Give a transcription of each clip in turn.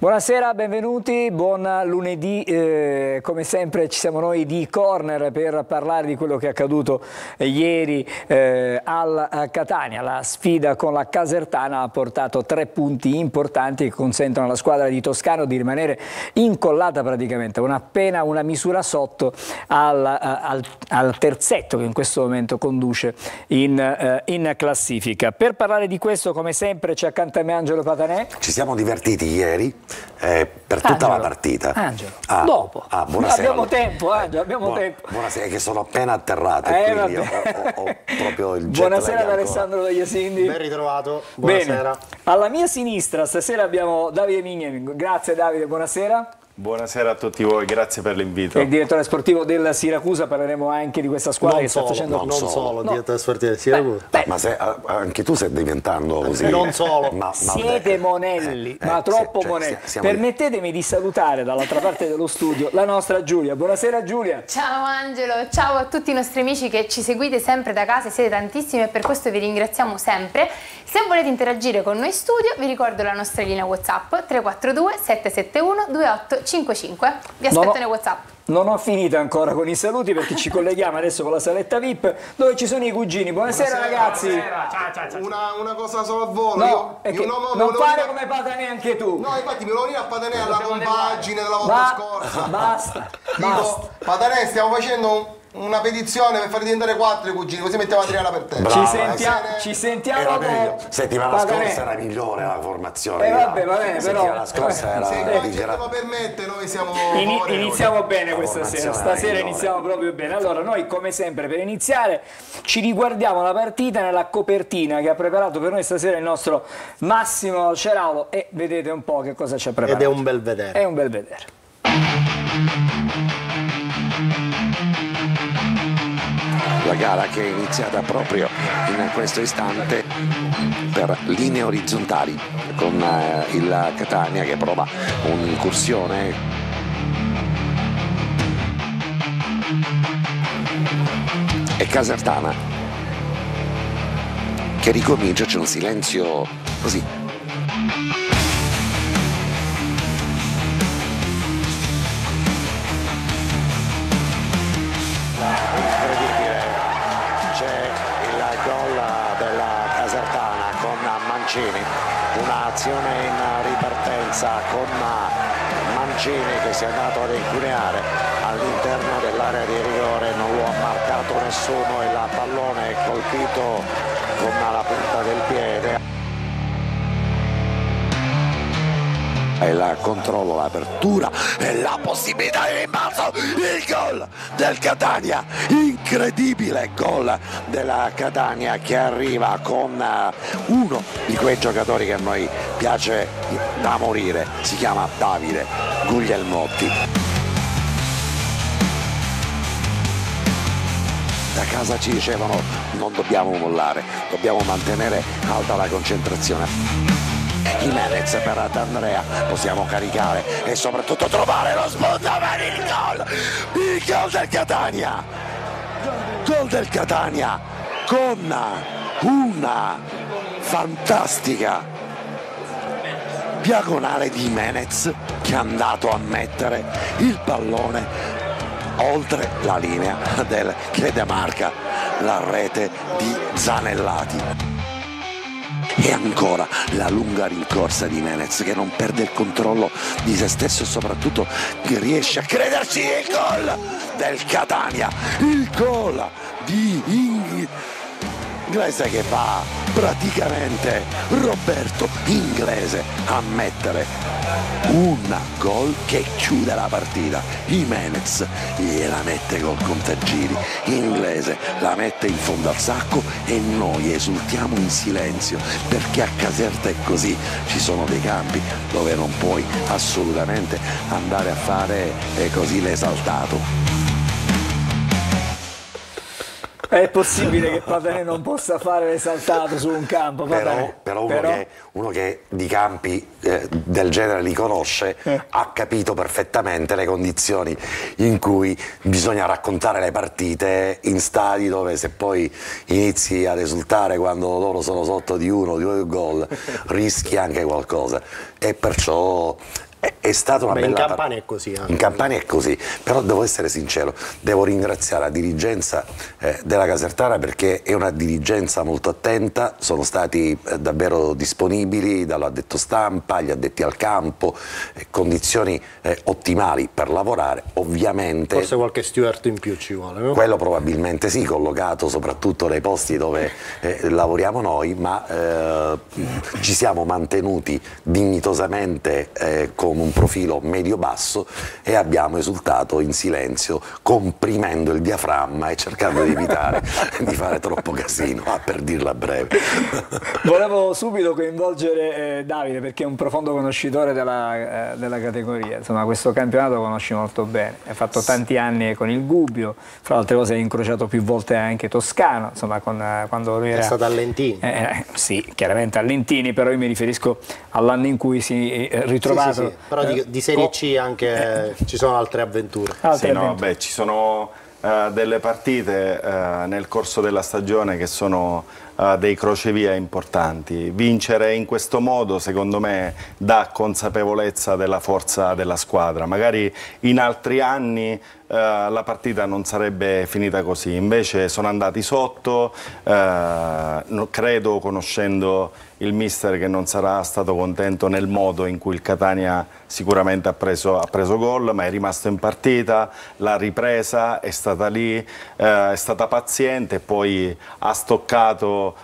Buonasera, benvenuti, buon lunedì, come sempre ci siamo noi di Corner per parlare di quello che è accaduto ieri al Catania. La sfida con la Casertana ha portato 3 punti importanti che consentono alla squadra di Toscano di rimanere incollata praticamente, appena una misura sotto al terzetto che in questo momento conduce in classifica. Per parlare di questo, come sempre, c'è accanto a me Angelo Patanè. Ci siamo divertiti ieri. Per tutta la partita. Angelo, dopo. Buonasera. Abbiamo tempo, Angelo, abbiamo tempo. Buonasera, che sono appena atterrato, quindi ho proprio il jet Buonasera lag ad Alessandro Iasindi. Ben ritrovato, buonasera. Bene. Alla mia sinistra stasera abbiamo Davide Mignen. Grazie Davide, buonasera. Buonasera a tutti voi, grazie per l'invito. Il direttore sportivo del Siracusa, parleremo anche di questa squadra che sta facendo... Non solo, il direttore sportivo del Siracusa. Ma anche tu stai diventando così. Non solo. Siete monelli, ma troppo monelli. Permettetemi di salutare dall'altra parte dello studio la nostra Giulia. Buonasera Giulia. Ciao Angelo, ciao a tutti i nostri amici che ci seguite sempre da casa, siete tantissimi e per questo vi ringraziamo sempre. Se volete interagire con noi in studio vi ricordo la nostra linea WhatsApp 342 771 2855. Vi aspetto nei WhatsApp. Non ho finito ancora con i saluti perché ci colleghiamo adesso con la saletta VIP dove ci sono i cugini. Buonasera ragazzi. Buonasera. Ciao. Una cosa solo a volo. No, non fare come Patanè anche tu. No, infatti me lo venire a Patanè alla compagine della volta scorsa. Basta. Patanè, stiamo facendo una petizione per far diventare 4 i cugini, così mettiamo a tirare per te. Ci sentiamo dopo. Settimana scorsa era migliore la formazione. Vabbè, va bene, però. Settimana scorsa era... Se il ce lo permette, noi siamo... Iniziamo bene questa sera, stasera iniziamo proprio bene. Allora, noi come sempre per iniziare ci riguardiamo la partita nella copertina che ha preparato per noi stasera il nostro Massimo Ceraulo e vedete un po' che cosa ci ha preparato. Ed è un bel vedere. È un bel vedere. La gara che è iniziata proprio in questo istante per linee orizzontali con il Catania che prova un'incursione e Casertana che ricomincia, c'è un silenzio così. Un'azione in ripartenza con Mancini che si è andato ad incuneare all'interno dell'area di rigore, non lo ha marcato nessuno e il pallone è colpito con la punta del piede. Il controllo, l'apertura e la possibilità di rimbalzo, il gol del Catania, incredibile gol della Catania che arriva con uno di quei giocatori che a noi piace da morire, si chiama Davide Guglielmotti. Da casa ci dicevano non dobbiamo mollare, dobbiamo mantenere alta la concentrazione. Jimenez per D'Andrea, possiamo caricare e soprattutto trovare lo spunto per il gol del Catania, gol del Catania con una fantastica diagonale di Jimenez che è andato a mettere il pallone oltre la linea che demarca la rete di Zanellati. E ancora la lunga rincorsa di Jimenez che non perde il controllo di se stesso e soprattutto che riesce a crederci, il gol del Catania, il gol di Inglese che va praticamente Roberto Inglese a mettere un gol che chiude la partita. Jimenez gliela mette col contagiri, Inglese la mette in fondo al sacco e noi esultiamo in silenzio perché a Caserta è così, ci sono dei campi dove non puoi assolutamente andare a fare così l'esaltato. È possibile che Patanè non possa fare l'esaltato su un campo, però uno che di campi del genere li conosce ha capito perfettamente le condizioni in cui bisogna raccontare le partite in stadi dove se poi inizi ad esultare quando loro sono sotto di uno o di due gol rischi anche qualcosa e perciò È stata una bella in Campania è così. In Campania è così, però devo essere sincero, devo ringraziare la dirigenza della Casertana, perché è una dirigenza molto attenta, sono stati davvero disponibili dall'addetto stampa, agli addetti al campo, condizioni ottimali per lavorare, ovviamente. Forse qualche steward in più ci vuole, no? Quello probabilmente sì, collocato soprattutto nei posti dove lavoriamo noi, ma ci siamo mantenuti dignitosamente con un profilo medio-basso e abbiamo esultato in silenzio, comprimendo il diaframma e cercando di evitare di fare troppo casino, per dirla breve. Volevo subito coinvolgere Davide, perché è un profondo conoscitore della categoria. Insomma, questo campionato lo conosci molto bene, hai fatto tanti anni con il Gubbio, fra le altre cose hai incrociato più volte anche Toscano, insomma, quando lui era... È stato a Lentini. Sì, chiaramente a Lentini, però io mi riferisco all'anno in cui si è ritrovato... Sì. Però di Serie C anche ci sono altre avventure. Beh, ci sono delle partite nel corso della stagione che sono dei crocevia importanti. Vincere in questo modo, secondo me, dà consapevolezza della forza della squadra. Magari in altri anni la partita non sarebbe finita così, invece sono andati sotto, credo, conoscendo il mister, che non sarà stato contento nel modo in cui il Catania sicuramente ha preso gol, ma è rimasto in partita, la ripresa è stata lì, è stata paziente e poi ha stoccato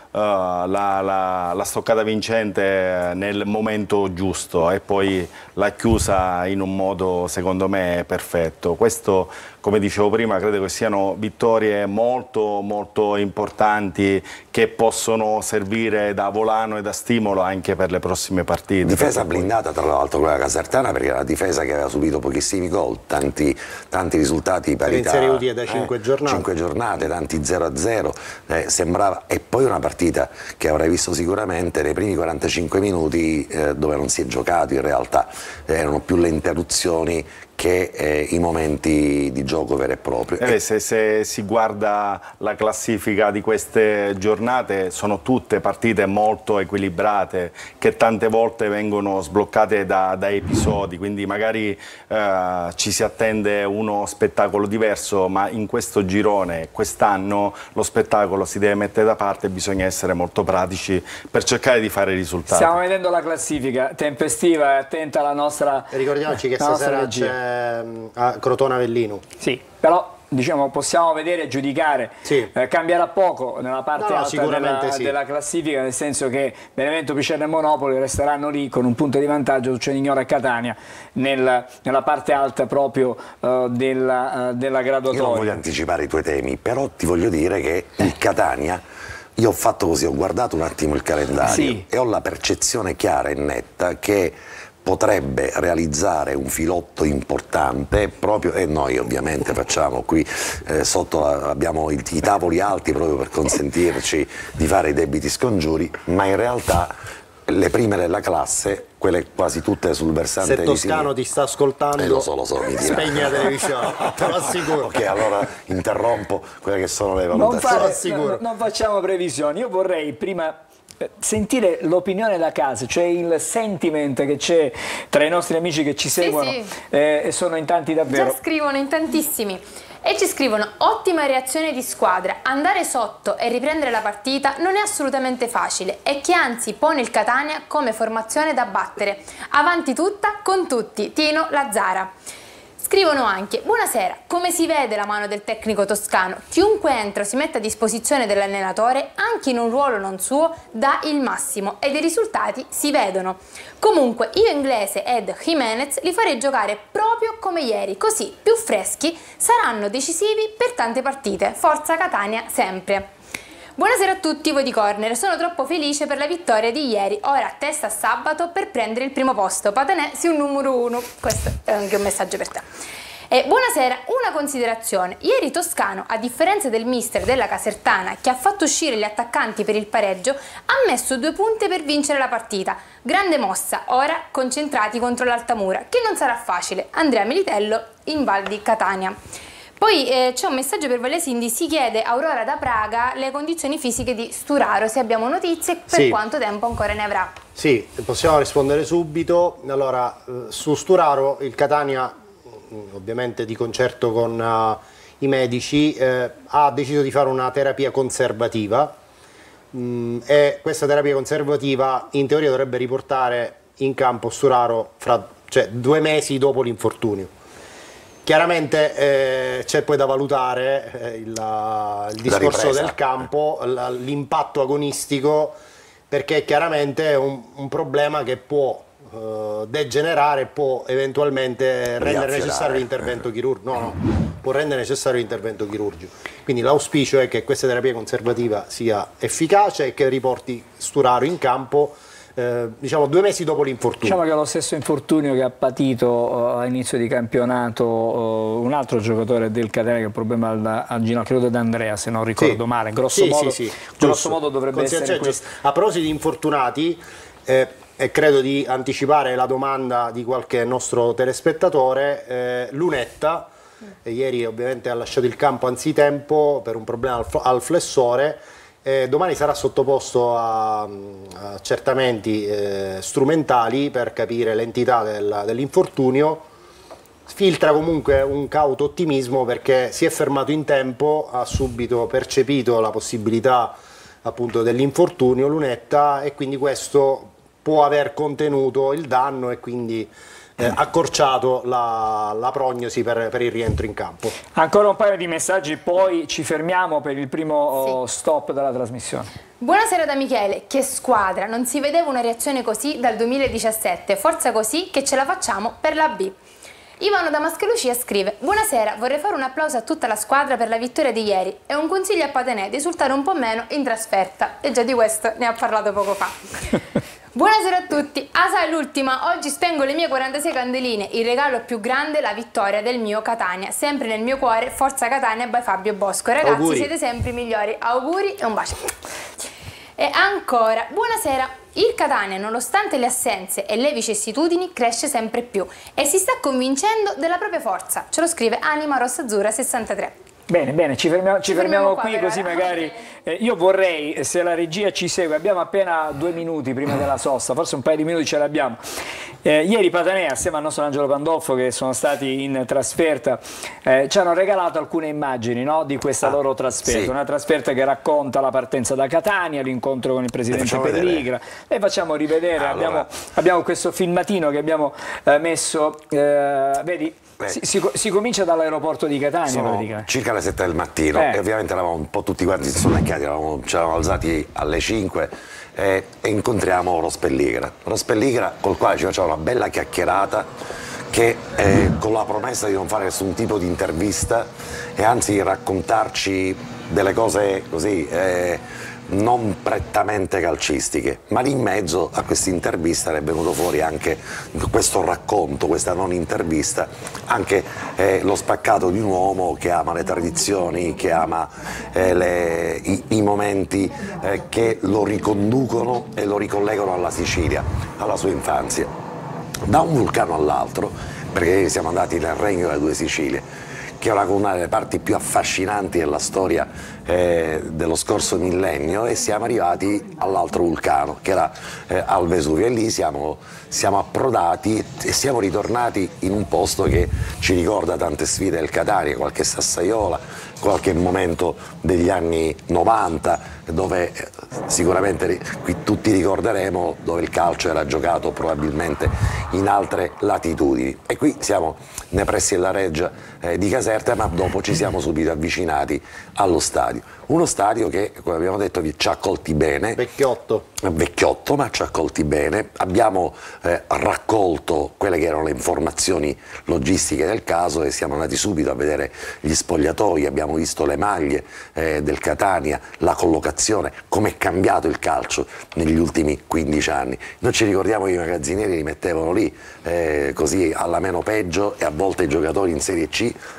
la stoccata vincente nel momento giusto e poi l'ha chiusa in un modo, secondo me, perfetto. Questo, come dicevo prima, credo che siano vittorie molto molto importanti, che possono servire da volano e da stimolo anche per le prossime partite. Difesa blindata, tra l'altro, quella Casertana, perché era una difesa che aveva subito pochissimi gol, tanti risultati parità. In Serie U da 5 giornate. 5 giornate, tanti 0-0, sembrava. E poi una partita che avrai visto sicuramente nei primi 45 minuti, dove non si è giocato in realtà, erano più le interruzioni che i momenti di gioco vero e proprio. Se si guarda la classifica di queste giornate, sono tutte partite molto equilibrate, che tante volte vengono sbloccate da episodi, quindi magari ci si attende uno spettacolo diverso, ma in questo girone, quest'anno, lo spettacolo si deve mettere da parte e bisogna essere molto pratici per cercare di fare risultati. Stiamo vedendo la classifica tempestiva e attenta alla nostra... Ricordiamoci che stasera c'è a Crotone Avellino. Sì, però diciamo possiamo vedere e giudicare, sì. Cambierà poco nella parte alta della classifica, nel senso che Benevento, Picerno e Monopoli resteranno lì con un punto di vantaggio su Cerignola e Catania nella parte alta proprio della graduatoria. Io non voglio anticipare i tuoi temi, però ti voglio dire che il Catania, io ho fatto così, ho guardato un attimo il calendario, sì, e ho la percezione chiara e netta che potrebbe realizzare un filotto importante proprio, e noi ovviamente facciamo qui sotto, abbiamo i tavoli alti proprio per consentirci di fare i debiti scongiuri, ma in realtà le prime della classe, quelle quasi tutte sul versante di sinistra. Se Toscano ti sta ascoltando, lo so, mi dirà. Spegni la televisione, te lo assicuro. Ok, allora interrompo quelle che sono le valutazioni. Non facciamo previsioni, io vorrei prima sentire l'opinione da casa, cioè il sentiment che c'è tra i nostri amici che ci seguono, sì. E sono in tanti davvero. Già scrivono in tantissimi e ci scrivono: ottima reazione di squadra, andare sotto e riprendere la partita non è assolutamente facile e che anzi pone il Catania come formazione da battere, avanti tutta con tutti, Tino Lazzara. Scrivono anche: buonasera, come si vede la mano del tecnico toscano? Chiunque entra o si mette a disposizione dell'allenatore, anche in un ruolo non suo, dà il massimo ed i risultati si vedono. Comunque io Inglese ed Jimenez li farei giocare proprio come ieri, così più freschi, saranno decisivi per tante partite. Forza Catania sempre! Buonasera a tutti voi di Corner, sono troppo felice per la vittoria di ieri, ora testa a sabato per prendere il primo posto, Patanè si un numero 1, questo è anche un messaggio per te. E buonasera, una considerazione, ieri Toscano, a differenza del mister della Casertana che ha fatto uscire gli attaccanti per il pareggio, ha messo 2 punte per vincere la partita, grande mossa, ora concentrati contro l'Altamura, che non sarà facile, Andrea Militello in Val di Catania. Poi c'è un messaggio per Valesindi, si chiede Aurora da Praga le condizioni fisiche di Sturaro, se abbiamo notizie, per quanto tempo ancora ne avrà. Sì, possiamo rispondere subito. Allora, su Sturaro il Catania, ovviamente di concerto con i medici, ha deciso di fare una terapia conservativa e questa terapia conservativa in teoria dovrebbe riportare in campo Sturaro cioè 2 mesi dopo l'infortunio. Chiaramente c'è poi da valutare il discorso del campo, l'impatto agonistico, perché chiaramente è un problema che può degenerare, può eventualmente rendere necessario l'intervento chirurgico. Può rendere necessario l'intervento chirurgico. Quindi l'auspicio è che questa terapia conservativa sia efficace e che riporti Sturaro in campo diciamo 2 mesi dopo l'infortunio. Diciamo che è lo stesso infortunio che ha patito all'inizio di campionato un altro giocatore del Catania che ha un problema al ginocchio, credo D'Andrea, se non ricordo male, grosso modo dovrebbe essere questo. A proposito di infortunati, e credo di anticipare la domanda di qualche nostro telespettatore, Lunetta ieri ovviamente ha lasciato il campo anzitempo per un problema al flessore. Domani sarà sottoposto a accertamenti strumentali per capire l'entità dell'infortunio. Filtra comunque un cauto ottimismo perché si è fermato in tempo, ha subito percepito la possibilità appunto dell'infortunio Lunetta, e quindi questo può aver contenuto il danno e quindi accorciato la prognosi per il rientro in campo. Ancora un paio di messaggi, poi ci fermiamo per il primo stop della trasmissione. Buonasera da Michele, che squadra, non si vedeva una reazione così dal 2017, forza così che ce la facciamo per la B. Ivano da Mascalucia scrive: buonasera, vorrei fare un applauso a tutta la squadra per la vittoria di ieri e un consiglio a Patenè di esultare un po' meno in trasferta, e già di questo ne ha parlato poco fa. Buonasera a tutti, sai l'ultima, oggi spengo le mie 46 candeline, il regalo più grande, la vittoria del mio Catania, sempre nel mio cuore, forza Catania by Fabio Bosco, ragazzi auguri. Siete sempre i migliori, auguri e un bacio. E ancora, buonasera, il Catania nonostante le assenze e le vicissitudini cresce sempre più e si sta convincendo della propria forza, ce lo scrive Anima Rossazzurra 63. Bene, ci fermiamo qui così magari, io vorrei, se la regia ci segue, abbiamo appena 2 minuti prima della sosta, forse un paio di minuti ce l'abbiamo. Ieri Patanea, assieme al nostro Angelo Pandolfo che sono stati in trasferta, ci hanno regalato alcune immagini, no, di questa loro trasferta, una trasferta che racconta la partenza da Catania, l'incontro con il presidente Pelligra, e facciamo rivedere, abbiamo questo filmatino che abbiamo messo, vedi? Si comincia dall'aeroporto di Catania praticamente. Circa le 7 del mattino e ovviamente eravamo un po' tutti quanti sonnecchiati, ci eravamo alzati alle 5 e incontriamo Pelligra, col quale ci facciamo una bella chiacchierata che con la promessa di non fare nessun tipo di intervista e anzi raccontarci delle cose così non prettamente calcistiche, ma lì in mezzo a questa intervista è venuto fuori anche questo racconto, questa non intervista, anche lo spaccato di un uomo che ama le tradizioni, che ama i momenti che lo riconducono e lo ricollegano alla Sicilia, alla sua infanzia, da un vulcano all'altro, perché siamo andati nel Regno delle Due Sicilie, che è una delle parti più affascinanti della storia dello scorso millennio, e siamo arrivati all'altro vulcano che era al Vesuvio, e lì siamo approdati e siamo ritornati in un posto che ci ricorda tante sfide del Catania, qualche sassaiola, qualche momento degli anni 90 dove sicuramente qui tutti ricorderemo, dove il calcio era giocato probabilmente in altre latitudini, e qui siamo nei pressi della reggia di Caserta, ma dopo ci siamo subito avvicinati allo stadio, uno stadio che, come abbiamo detto, ci ha accolti bene, vecchiotto, ma ci ha accolti bene. Abbiamo raccolto quelle che erano le informazioni logistiche del caso e siamo andati subito a vedere gli spogliatoi, abbiamo visto le maglie del Catania, la collocazione, come è cambiato il calcio negli ultimi 15 anni. Noi ci ricordiamo che i magazzinieri li mettevano lì così alla meno peggio, e a volte i giocatori in Serie C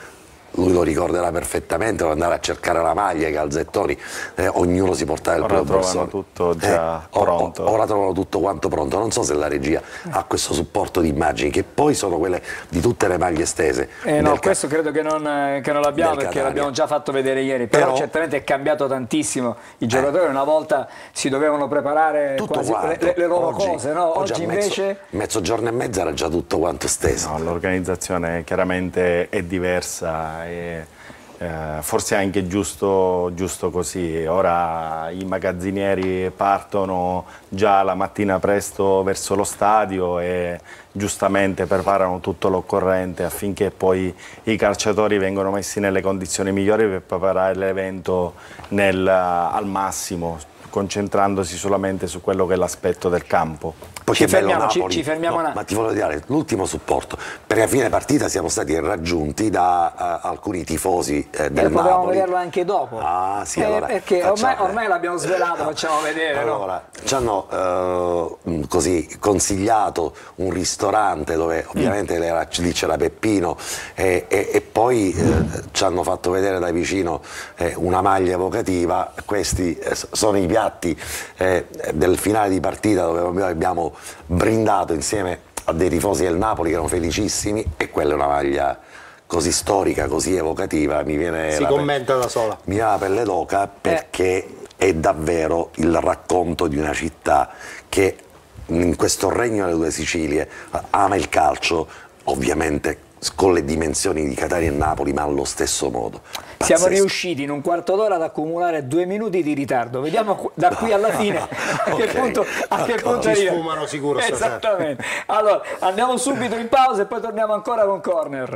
lui lo ricorderà perfettamente, dove andare a cercare la maglia, i calzettoni, ognuno si portava il proprio borsone. Ora trovano tutto già pronto. Ora trovano tutto quanto pronto, non so se la regia ha questo supporto di immagini, che poi sono quelle di tutte le maglie stese. No, questo credo che non l'abbiamo, perché l'abbiamo già fatto vedere ieri, però certamente è cambiato tantissimo. I giocatori una volta si dovevano preparare quasi le loro cose, no? Oggi invece... Mezzogiorno e mezzo era già tutto quanto steso. No, l'organizzazione chiaramente è diversa e forse è anche giusto così. Ora i magazzinieri partono già la mattina presto verso lo stadio e giustamente preparano tutto l'occorrente affinché poi i calciatori vengano messi nelle condizioni migliori per preparare l'evento al massimo, concentrandosi solamente su quello che è l'aspetto del campo. Poi ci fermiamo ma ti volevo dire l'ultimo supporto, perché a fine partita siamo stati raggiunti da alcuni tifosi del Napoli. Potevamo vederlo anche dopo. Ah, sì, allora, perché ormai l'abbiamo svelato, facciamo vedere. Allora, ci hanno così consigliato un ristorante dove ovviamente lì c'era Peppino e poi ci hanno fatto vedere da vicino una maglia evocativa. Questi sono i piatti del finale di partita dove abbiamo brindato insieme a dei tifosi del Napoli che erano felicissimi, e quella è una maglia così storica, così evocativa, mi viene commenta da sola. Mi viene la pelle d'oca, perché è davvero il racconto di una città che in questo regno delle due Sicilie ama il calcio, ovviamente con le dimensioni di Catania e Napoli, ma allo stesso modo. Pazzesco. Siamo riusciti in un quarto d'ora ad accumulare 2 minuti di ritardo. Vediamo da qui alla fine a che punto ci sfumano sicuro. Esattamente. Allora, andiamo subito in pausa e poi torniamo ancora con Corner.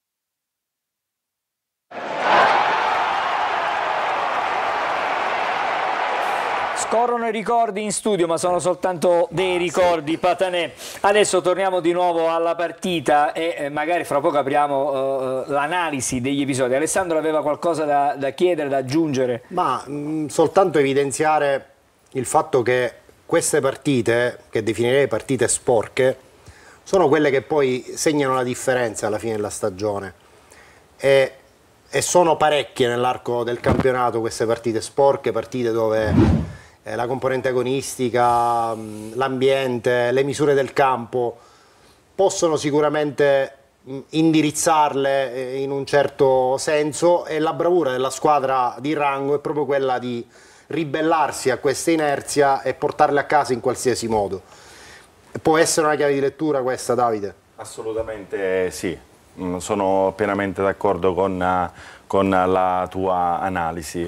Corrono i ricordi in studio, ma sono soltanto dei ricordi, Patanè. Adesso torniamo di nuovo alla partita e magari fra poco apriamo l'analisi degli episodi. Alessandro aveva qualcosa da chiedere, da aggiungere? Ma soltanto evidenziare il fatto che queste partite, che definirei partite sporche, sono quelle che poi segnano la differenza alla fine della stagione. E sono parecchie nell'arco del campionato queste partite sporche, partite dove la componente agonistica, l'ambiente, le misure del campo possono sicuramente indirizzarle in un certo senso, e la bravura della squadra di rango è proprio quella di ribellarsi a questa inerzia e portarle a casa in qualsiasi modo. Può essere una chiave di lettura questa, Davide? Assolutamente sì, sono pienamente d'accordo con la tua analisi.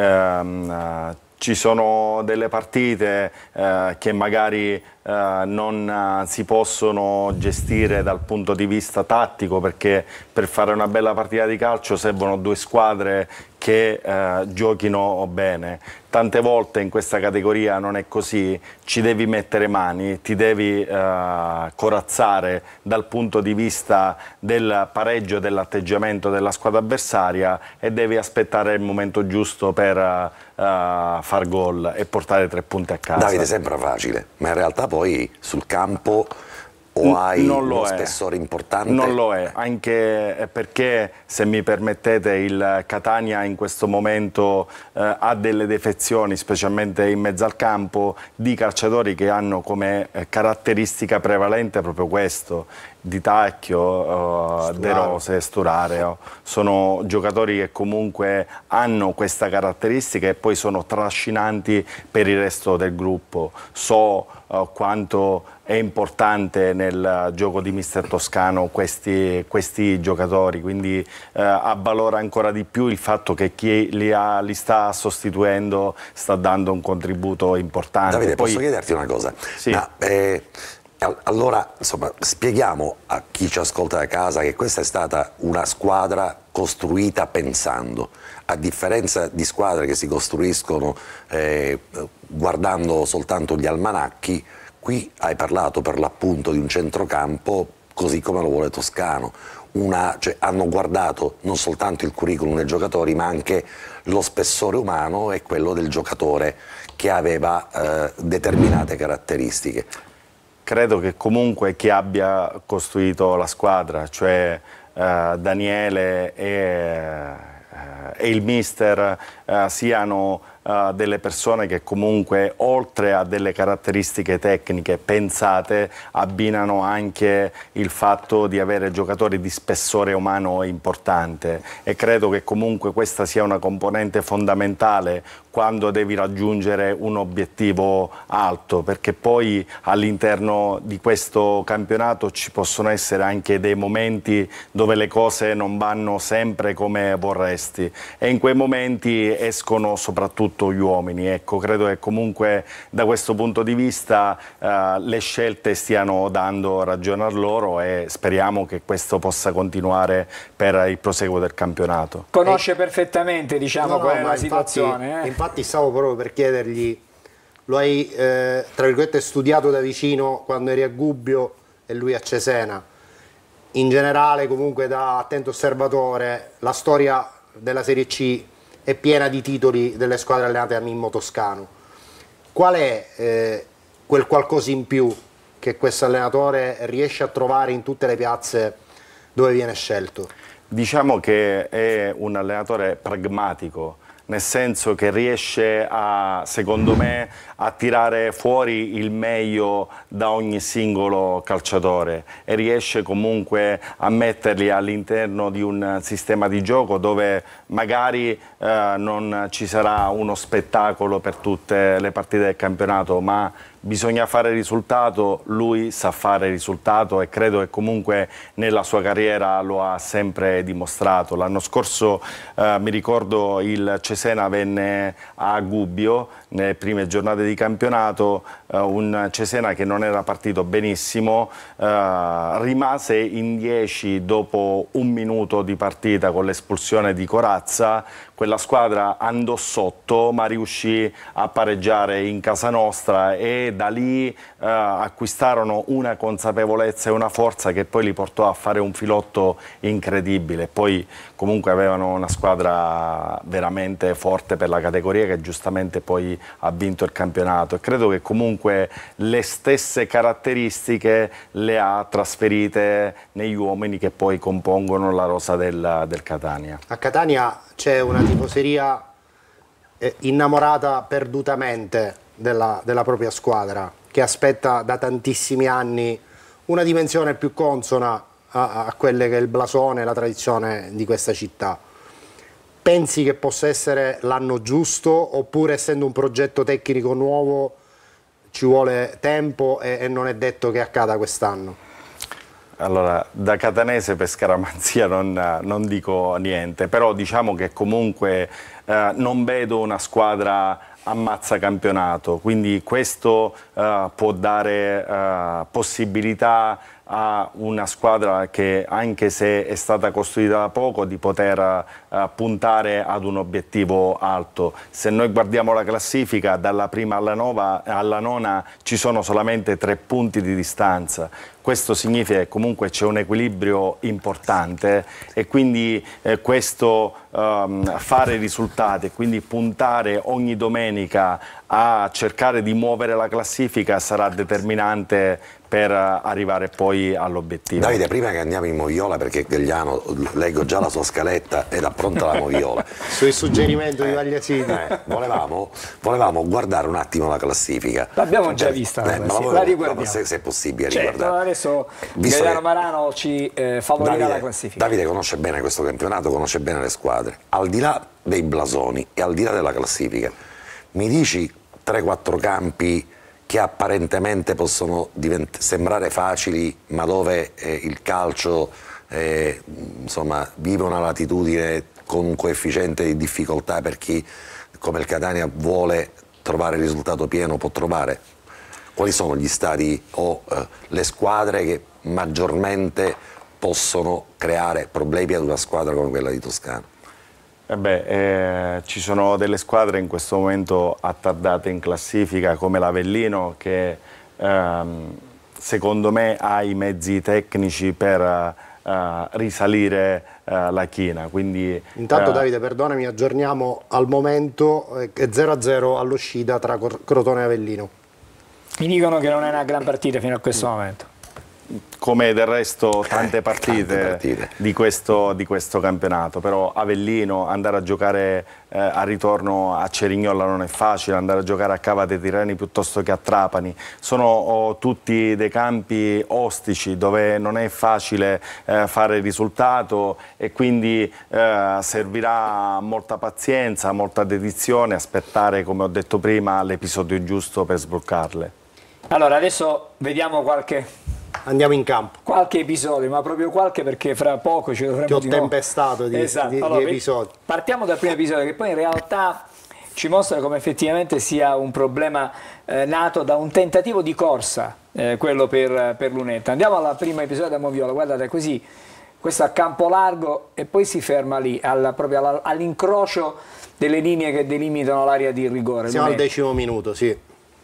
Ci sono delle partite che magari non si possono gestire dal punto di vista tattico, perché per fare una bella partita di calcio servono 2 squadre che giochino bene. Tante volte in questa categoria non è così, ci devi mettere mani, ti devi corazzare dal punto di vista del pareggio, dell'atteggiamento della squadra avversaria, e devi aspettare il momento giusto per far gol e portare 3 punti a casa. Davide, sembra facile, ma in realtà poi sul campo hai uno spessore importante? Non lo è, anche perché, se mi permettete, il Catania in questo momento ha delle defezioni, specialmente in mezzo al campo, di calciatori che hanno come caratteristica prevalente proprio questo. Di Tacchio, De Rose, Sturare, sono giocatori che comunque hanno questa caratteristica e poi sono trascinanti per il resto del gruppo. So quanto è importante nel gioco di mister Toscano questi giocatori, quindi avvalora ancora di più il fatto che chi li sta sostituendo sta dando un contributo importante. Davide, posso chiederti una cosa? Sì. No, allora, insomma, spieghiamo a chi ci ascolta da casa che questa è stata una squadra costruita pensando, a differenza di squadre che si costruiscono guardando soltanto gli almanacchi. Qui hai parlato per l'appunto di un centrocampo così come lo vuole Toscano. Cioè, hanno guardato non soltanto il curriculum dei giocatori, ma anche lo spessore umano e quello del giocatore che aveva determinate caratteristiche. Credo che comunque chi abbia costruito la squadra, cioè Daniele e il mister siano delle persone che comunque, oltre a delle caratteristiche tecniche pensate, abbinano anche il fatto di avere giocatori di spessore umano importante, e credo che comunque questa sia una componente fondamentale quando devi raggiungere un obiettivo alto, perché poi all'interno di questo campionato ci possono essere anche dei momenti dove le cose non vanno sempre come vorresti, e in quei momenti escono soprattutto gli uomini. Ecco, credo che comunque da questo punto di vista le scelte stiano dando ragione a loro, e speriamo che questo possa continuare per il proseguo del campionato. Conosce perfettamente, diciamo, qual è la situazione. Infatti stavo proprio per chiedergli, lo hai tra virgolette studiato da vicino quando eri a Gubbio e lui a Cesena. In generale, comunque, da attento osservatore, la storia della Serie C è piena di titoli delle squadre allenate a Mimmo Toscano. Qual è quel qualcosa in più che questo allenatore riesce a trovare in tutte le piazze dove viene scelto? Diciamo che è un allenatore pragmatico, nel senso che riesce secondo me, a tirare fuori il meglio da ogni singolo calciatore, e riesce comunque a metterli all'interno di un sistema di gioco dove magari non ci sarà uno spettacolo per tutte le partite del campionato, ma bisogna fare risultato. Lui sa fare risultato, e credo che comunque nella sua carriera lo ha sempre dimostrato. L'anno scorso mi ricordo il Cesena venne a Gubbio nelle prime giornate di campionato, un Cesena che non era partito benissimo, rimase in 10 dopo un minuto di partita con l'espulsione di Corazza. Quella squadra andò sotto, ma riuscì a pareggiare in casa nostra, e da lì acquistarono una consapevolezza e una forza che poi li portò a fare un filotto incredibile. Poi comunque avevano una squadra veramente forte per la categoria, che giustamente poi ha vinto il campionato, e credo che comunque le stesse caratteristiche le ha trasferite negli uomini che poi compongono la rosa del Catania. A Catania c'è una tifoseria innamorata perdutamente della propria squadra, che aspetta da tantissimi anni una dimensione più consona a quelle che è il blasone e la tradizione di questa città. Pensi che possa essere l'anno giusto, oppure, essendo un progetto tecnico nuovo, ci vuole tempo e non è detto che accada quest'anno? Allora, da catanese per scaramanzia non dico niente, però diciamo che comunque non vedo una squadra ammazza campionato, quindi questo può dare possibilità a una squadra che, anche se è stata costruita da poco, di poter puntare ad un obiettivo alto. Se noi guardiamo la classifica, dalla prima alla nona ci sono solamente 3 punti di distanza. Questo significa che comunque c'è un equilibrio importante, e quindi questo fare risultati e quindi puntare ogni domenica a cercare di muovere la classifica sarà determinante per arrivare poi all'obiettivo. Davide, prima che andiamo in Moviola, perché Gagliano, leggo già la sua scaletta, era pronta la Moviola. Sul suggerimento di Vagliasini. Volevamo guardare un attimo la classifica. L'abbiamo già vista, la riguardiamo. Se è possibile, certo, riguardare. Adesso Gagliano Marano ci favorirà la classifica. Davide conosce bene questo campionato, conosce bene le squadre. Al di là dei blasoni e al di là della classifica, mi dici 3-4 campi che apparentemente possono sembrare facili, ma dove il calcio insomma, vive una latitudine con un coefficiente di difficoltà per chi, come il Catania, vuole trovare il risultato pieno, può trovare? Quali sono gli stadi o le squadre che maggiormente possono creare problemi ad una squadra come quella di Toscana? Ci sono delle squadre in questo momento attardate in classifica, come l'Avellino, che secondo me ha i mezzi tecnici per risalire la china. Quindi, intanto Davide, perdonami, aggiorniamo al momento, è 0-0 all'uscita tra Crotone e Avellino. Mi dicono che non è una gran partita fino a questo momento. come del resto tante partite di questo campionato, però Avellino, andare a giocare a ritorno a Cerignola non è facile, andare a giocare a Cava dei Tirreni piuttosto che a Trapani, sono tutti dei campi ostici dove non è facile fare risultato, e quindi servirà molta pazienza, molta dedizione, aspettare, come ho detto prima, l'episodio giusto per sbloccarle. Allora adesso vediamo Andiamo in campo. qualche episodio, ma proprio qualche, perché fra poco ci dovremo Ti ho di nuovo. tempestato di Allora, episodi. Partiamo dal primo episodio, che poi in realtà ci mostra come effettivamente sia un problema nato da un tentativo di corsa, quello per Lunetta. Andiamo al primo episodio da Moviola, guardate così, questo a campo largo, e poi si ferma lì, proprio all'incrocio delle linee che delimitano l'area di rigore. Siamo al 10° minuto, sì.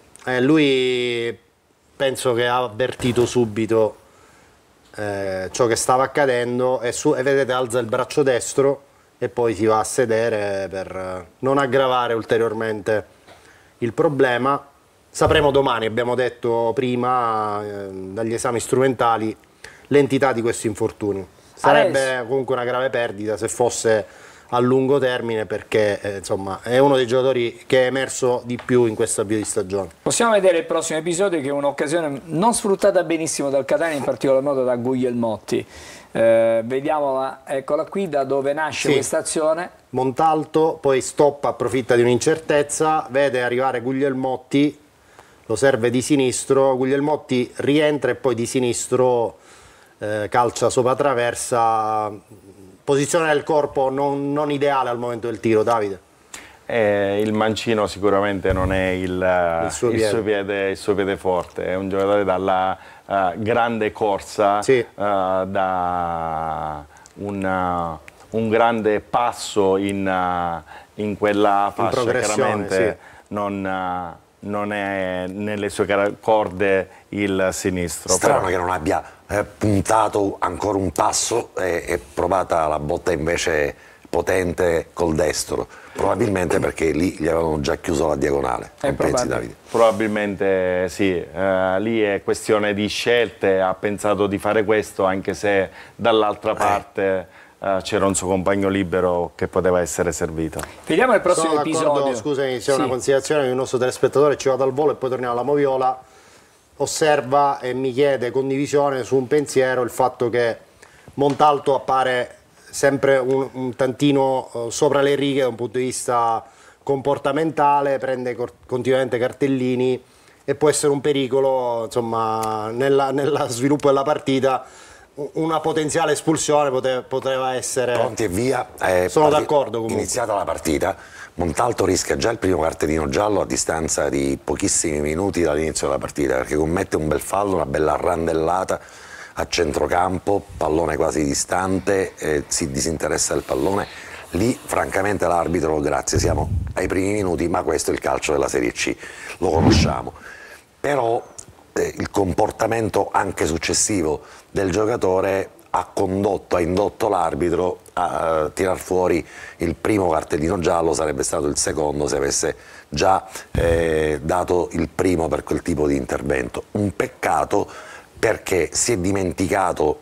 Lui penso che ha avvertito subito ciò che stava accadendo e vedete, alza il braccio destro e poi si va a sedere per non aggravare ulteriormente il problema. Sapremo domani, abbiamo detto prima, dagli esami strumentali, l'entità di questo infortunio. Sarebbe comunque una grave perdita se fosse a lungo termine, perché insomma è uno dei giocatori che è emerso di più in questo avvio di stagione. Possiamo vedere il prossimo episodio, che è un'occasione non sfruttata benissimo dal Catania, in particolar modo da Guglielmotti. Vediamola, eccola qui, da dove nasce questa azione. Montalto poi stoppa, approfitta di un'incertezza, vede arrivare Guglielmotti, lo serve di sinistro, Guglielmotti rientra e poi di sinistro calcia sopra traversa. Posizione del corpo non ideale al momento del tiro, Davide. Il mancino sicuramente non è il suo piede forte, è un giocatore dalla grande corsa, da un grande passo in quella fascia, chiaramente non è nelle sue corde il sinistro. Strano che non abbia puntato ancora un passo e provata la botta invece potente col destro, probabilmente perché lì gli avevano già chiuso la diagonale. Non pensi, Davide? Probabilmente sì, lì è questione di scelte, ha pensato di fare questo, anche se dall'altra parte c'era un suo compagno libero che poteva essere servito. Vediamo il prossimo episodio. Scusami, c'è una considerazione del nostro telespettatore, ci vado al volo e poi torniamo alla Moviola. Osserva e mi chiede condivisione su un pensiero, il fatto che Montalto appare sempre un tantino sopra le righe da un punto di vista comportamentale, prende continuamente cartellini e può essere un pericolo, insomma, nella sviluppo della partita. Una potenziale espulsione poteva essere. Pronti e via. Sono d'accordo comunque. Iniziata la partita, Montalto rischia già il primo cartellino giallo a distanza di pochissimi minuti dall'inizio della partita, perché commette un bel fallo, una bella randellata a centrocampo, pallone quasi distante, si disinteressa del pallone. Lì francamente l'arbitro, grazie, siamo ai primi minuti, ma questo è il calcio della Serie C, lo conosciamo. Però il comportamento anche successivo del giocatore ha indotto l'arbitro a tirar fuori il primo cartellino giallo, sarebbe stato il secondo se avesse già dato il primo per quel tipo di intervento. Un peccato, perché si è dimenticato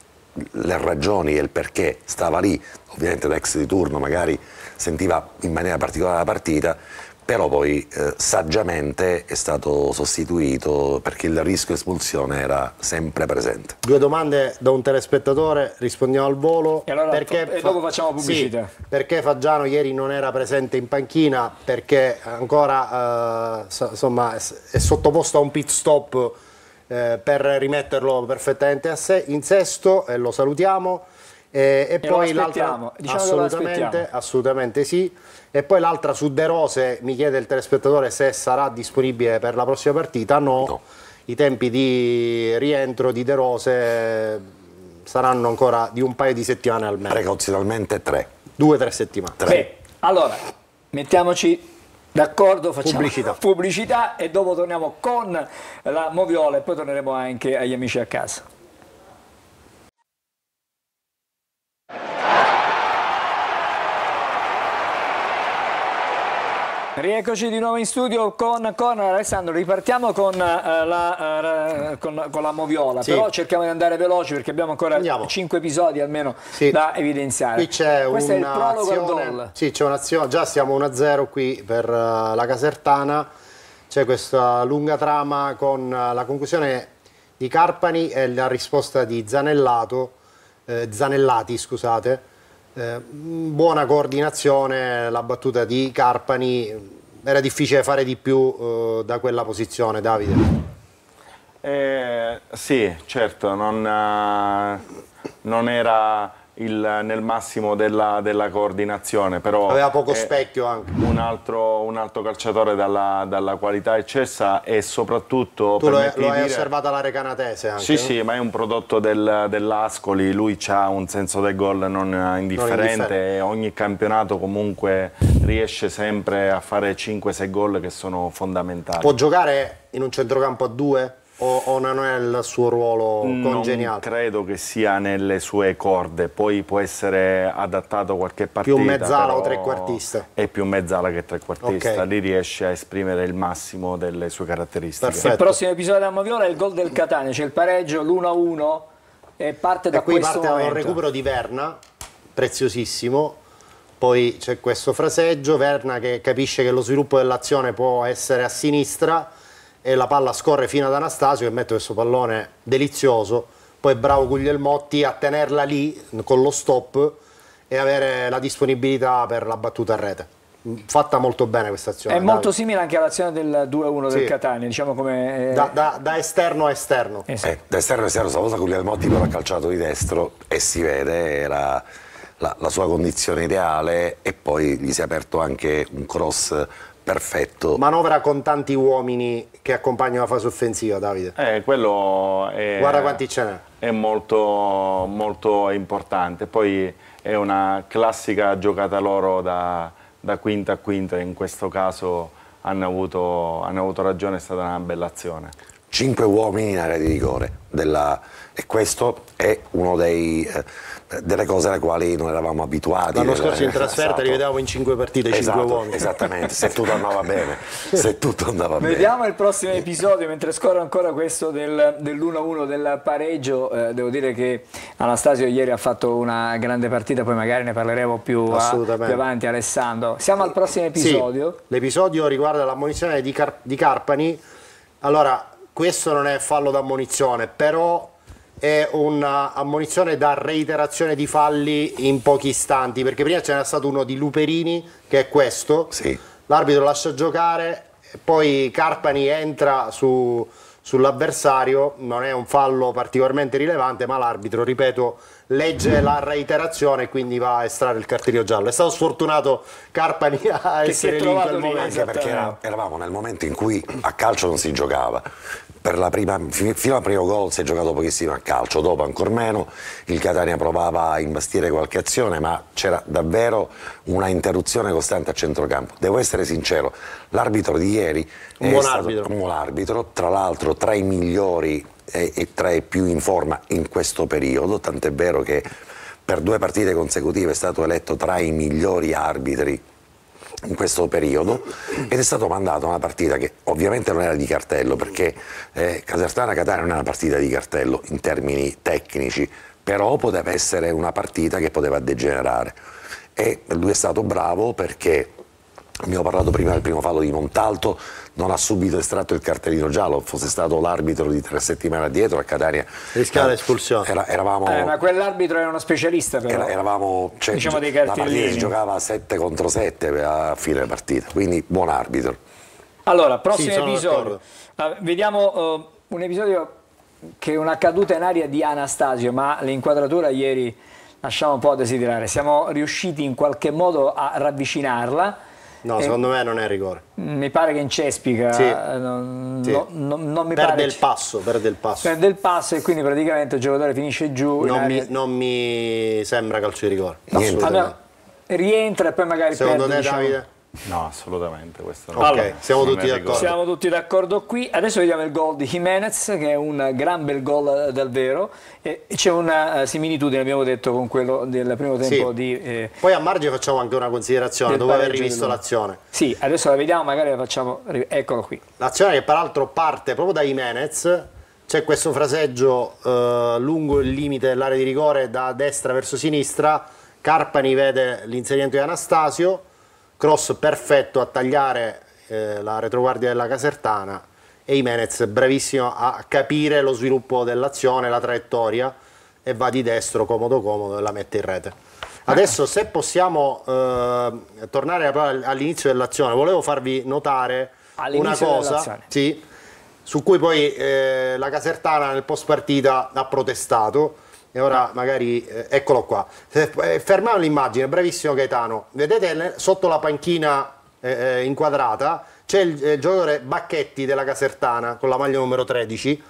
le ragioni e il perché stava lì, ovviamente da ex di turno magari sentiva in maniera particolare la partita, però poi saggiamente è stato sostituito perché il rischio espulsione era sempre presente. Due domande da un telespettatore, rispondiamo al volo. E allora dopo facciamo pubblicità. Sì, perché Faggiano ieri non era presente in panchina? Perché ancora insomma, è sottoposto a un pit stop per rimetterlo perfettamente in sesto, e lo salutiamo. E poi l'altra, diciamo, assolutamente sì. E poi l'altra su De Rose, mi chiede il telespettatore se sarà disponibile per la prossima partita. No. I tempi di rientro di De Rose saranno ancora di un paio di settimane almeno. Precauzionalmente 2-3 settimane. Beh, allora mettiamoci d'accordo, facciamo pubblicità e dopo torniamo con la Moviola e poi torneremo anche agli amici a casa. Rieccoci di nuovo in studio con Corner. Alessandro, ripartiamo con la moviola, sì. Però cerchiamo di andare veloci perché abbiamo ancora 5 episodi almeno da evidenziare. Qui c'è Questo è il prologo al gol. Sì, c'è un'azione, già siamo 1-0 qui per la Casertana, c'è questa lunga trama con la conclusione di Carpani e la risposta di Zanellati, scusate. Buona coordinazione, la battuta di Carpani, era difficile fare di più da quella posizione, Davide? Sì, certo, non era nel massimo della coordinazione, però aveva poco specchio anche. Un altro calciatore dalla qualità eccessa e soprattutto... Tu lo hai osservata la Recanatese anche? Sì, sì, ma è un prodotto dell'Ascoli, lui ha un senso del gol non indifferente e ogni campionato comunque riesce sempre a fare 5-6 gol che sono fondamentali. Può giocare in un centrocampo a 2? O non è il suo ruolo congeniale? Non credo che sia nelle sue corde, poi può essere adattato qualche partita. Più mezzala o trequartista? È più mezzala che trequartista, Okay. lì riesce a esprimere il massimo delle sue caratteristiche. Perfetto. Il prossimo episodio della moviola è il gol del Catania, c'è il pareggio, l'1-1 e parte da qui questo parte momento. un recupero di Verna, preziosissimo, poi c'è questo fraseggio, Verna che capisce che lo sviluppo dell'azione può essere a sinistra e la palla scorre fino ad Anastasio che mette questo pallone delizioso, poi è bravo Guglielmotti a tenerla lì con lo stop e avere la disponibilità per la battuta a rete. Fatta molto bene questa azione. È molto simile anche all'azione del 2-1 del Catania, diciamo come... Da esterno a esterno. Da esterno a esterno, stavolta Guglielmotti però ha calciato di destro e si vede, era la sua condizione ideale e poi gli si è aperto anche un cross perfetto. Manovra con tanti uomini che accompagnano la fase offensiva, Davide. Quello è, guarda quanti ce n'è. È molto, molto importante. Poi è una classica giocata loro da quinta a quinta, in questo caso hanno avuto ragione, è stata una bella azione. 5 uomini in area di rigore e questo è uno delle cose alle quali non eravamo abituati. L'anno scorso in trasferta esatto. li vedevamo in 5 partite, 5 uomini. Esattamente, se tutto andava bene. Se tutto andava bene. Vediamo il prossimo episodio, mentre scorre ancora questo dell'1-1 del pareggio. Devo dire che Anastasio ieri ha fatto una grande partita, poi magari ne parleremo più avanti, Alessandro. Siamo al prossimo episodio. Sì, l'episodio riguarda l'ammonizione di Carpani. Allora, questo non è fallo d'ammonizione, però è un'ammonizione da reiterazione di falli in pochi istanti, perché prima c'era stato uno di Luperini, che è questo, sì. L'arbitro lascia giocare, poi Carpani entra sull'avversario, non è un fallo particolarmente rilevante, ma l'arbitro, ripeto, legge la reiterazione e quindi va a estrarre il cartellino giallo. È stato sfortunato Carpani a essere lì in quel momento. Anche perché eravamo nel momento in cui a calcio non si giocava. Fino al primo gol si è giocato pochissimo a calcio, dopo ancor meno. Il Catania provava a imbastire qualche azione, ma c'era davvero una interruzione costante a centrocampo. Devo essere sincero, l'arbitro di ieri un buon arbitro, tra l'altro tra i migliori e tra i più in forma in questo periodo, tant'è vero che per 2 partite consecutive è stato eletto tra i migliori arbitri in questo periodo ed è stato mandato a una partita che ovviamente non era di cartello, perché Casertana-Catania non è una partita di cartello in termini tecnici, però poteva essere una partita che poteva degenerare e lui è stato bravo perché abbiamo parlato prima del primo fallo di Montalto, non ha subito estratto il cartellino giallo, fosse stato l'arbitro di 3 settimane addietro a Catania rischiava l'espulsione. Ma quell'arbitro era uno specialista però. Diciamo dei cartellini. La partita si giocava 7 contro 7 a fine partita, quindi buon arbitro. Allora, prossimo episodio. Vediamo un episodio che è una caduta in aria di Anastasio, ma l'inquadratura ieri lasciamo un po' a desiderare. Siamo riusciti in qualche modo a ravvicinarla. No, secondo me non è rigore. Mi pare che incespica, non mi perde il passo. Perde il passo e quindi praticamente il giocatore finisce giù. Non mi sembra calcio di rigore. Rientra e poi magari secondo perde. Te, Davide? No, assolutamente. Questo no. Ok, Allora, siamo non tutti è d'accordo. Siamo tutti d'accordo qui. Adesso vediamo il gol di Jimenez, che è un gran bel gol davvero. E c'è una similitudine, abbiamo detto, con quello del primo tempo Sì. di... Poi a margine facciamo anche una considerazione del dopo aver pareggio rivisto del- l'azione. Sì, adesso la vediamo, magari la facciamo... Eccolo qui. L'azione che peraltro parte proprio da Jimenez, c'è questo fraseggio lungo il limite dell'area di rigore da destra verso sinistra, Carpani vede l'inserimento di Anastasio, cross perfetto a tagliare la retroguardia della Casertana e Jimenez bravissimo a capire lo sviluppo dell'azione, la traiettoria, e va di destro comodo comodo e la mette in rete. Adesso se possiamo tornare all'inizio dell'azione, volevo farvi notare una All'inizio cosa, dell'azione. sì, su cui poi la Casertana nel post partita ha protestato, e ora magari eccolo qua. Fermiamo l'immagine, bravissimo Gaetano, vedete sotto la panchina inquadrata c'è il giocatore Bacchetti della Casertana con la maglia numero 13,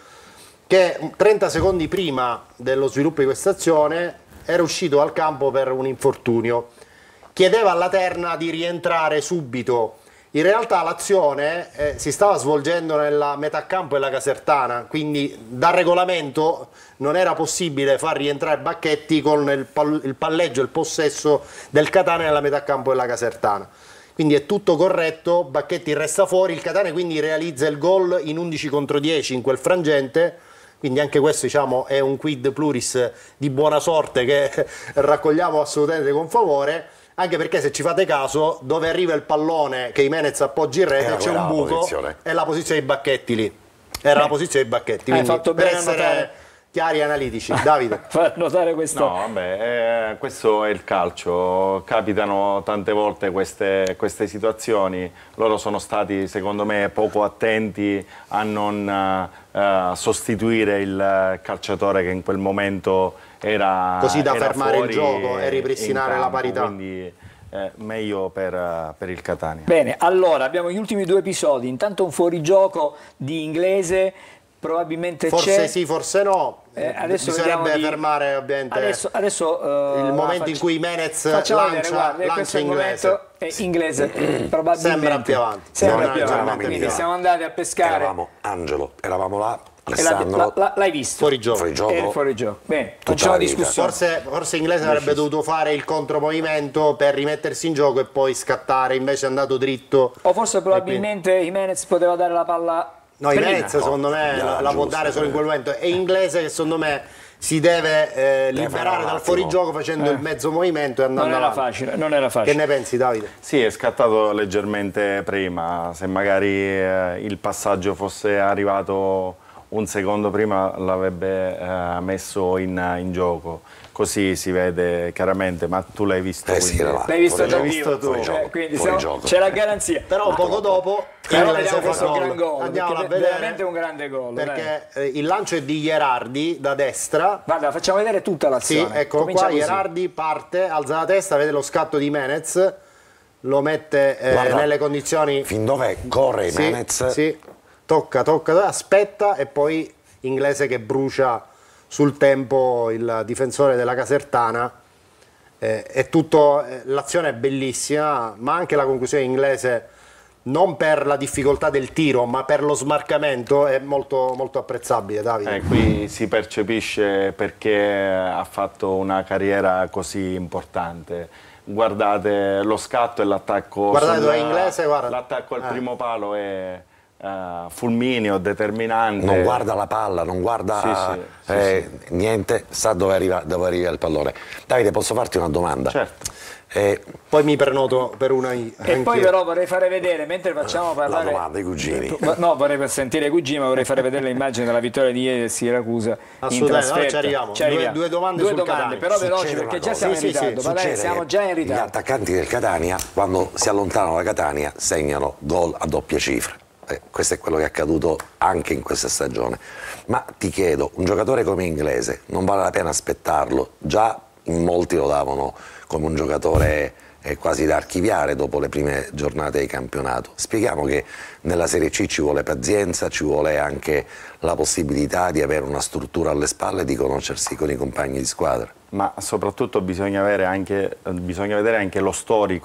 che 30 secondi prima dello sviluppo di questa azione era uscito al campo per un infortunio, chiedeva alla terna di rientrare subito. In realtà l'azione si stava svolgendo nella metà campo della Casertana, quindi dal regolamento non era possibile far rientrare Bacchetti con il palleggio, il possesso del Catania nella metà campo della Casertana. Quindi è tutto corretto, Bacchetti resta fuori, il Catania quindi realizza il gol in 11 contro 10 in quel frangente, quindi anche questo, diciamo, è un quid pluris di buona sorte che raccogliamo assolutamente con favore. Anche perché, se ci fate caso, dove arriva il pallone che Jimenez appoggia in rete c'è un buco, è la posizione di Bacchetti lì. Era la posizione di Bacchetti. Hai Quindi, fatto per bene a essere notare. chiari e analitici. Davide. Far notare questo. No, vabbè, questo è il calcio, capitano tante volte queste situazioni, loro sono stati secondo me poco attenti a non sostituire il calciatore che in quel momento era Così da era fermare il fuori gioco e ripristinare in la campo, parità. quindi meglio per il Catania. Bene, allora abbiamo gli ultimi due episodi. Intanto un fuorigioco di Inglese, probabilmente Forse c'è. sì, forse no. Adesso bisognerebbe vediamo fermare ovviamente adesso, il momento in cui Jimenez facciamo vedere, lancia, guarda, questo lancia è il Inglese. momento, Inglese probabilmente Sembra più avanti. Sembra No, più no, avanti. leggermente Quindi più siamo andati a pescare. Angelo, eravamo là, E Alessandro, l'hai visto? Fuori gioco. fuori gioco. Era fuori gioco. Bene, Tutta facciamo la una vita. discussione. Forse Inglese avrebbe dovuto fare il contromovimento per rimettersi in gioco e poi scattare, invece è andato dritto. O forse probabilmente Jimenez poteva dare la palla. No, prima. Jimenez secondo me la può giusto, dare solo in quel momento. È Inglese che secondo me si deve liberare dal fuorigioco facendo il mezzo movimento e andando Non era avanti. facile, non era Che facile. ne pensi, Davide? Sì, è scattato leggermente prima, se magari il passaggio fosse arrivato un secondo prima l'avrebbe messo in gioco, così si vede chiaramente, ma tu l'hai visto, Sì, quindi- era là. L'hai visto Fuori già gioco, visto tu, fuori gioco, quindi fuori siamo- gioco. c'è la garanzia. Però poco dopo Però Inglese vediamo fa questo gran gol. gol, Andiamo perché a vedere, veramente un grande gol. dai. perché il lancio è di Gherardi da destra. Guarda, facciamo vedere tutta Sì, l'azione. eccolo Comincia qua, così. Gherardi parte, alza la testa, vede lo scatto di Jimenez, lo mette Guarda, nelle condizioni... Fin dove corre Sì, Jimenez, sì, tocca, aspetta, e poi Inglese che brucia sul tempo il difensore della Casertana. È tutto, l'azione è bellissima, ma anche la conclusione Inglese, non per la difficoltà del tiro ma per lo smarcamento, è molto, molto apprezzabile, Davide. Qui si percepisce perché ha fatto una carriera così importante. Guardate lo scatto e l'attacco. Guardate dove è Inglese, guarda. L'attacco al primo palo è fulmineo, determinante. non guarda la palla, non guarda niente, sa dove arriva il pallone. Davide, posso farti una domanda? Certo. Poi mi prenoto per una E poi però vorrei fare vedere, mentre facciamo La parlare... domanda, i cugini. No, vorrei sentire i cugini, ma vorrei fare vedere l'immagine della vittoria di ieri del Siracusa in Assolutamente, trasferta. ci arriviamo. Ci arriviamo. Due domande sul Catania. però veloci, Succede perché una già cosa. siamo in Sì, sì, ritardo. sì, Ma dai, Succede siamo che già in Gli ritardo. attaccanti del Catania, quando si allontanano da Catania, segnano gol a doppia cifra. Questo è quello che è accaduto anche in questa stagione. Ma ti chiedo, un giocatore come Inglese, non vale la pena aspettarlo? Già in molti lo davano come un giocatore quasi da archiviare dopo le prime giornate di campionato. Spieghiamo che nella Serie C ci vuole pazienza, ci vuole anche la possibilità di avere una struttura alle spalle e di conoscersi con i compagni di squadra. Ma soprattutto bisogna vedere anche lo storico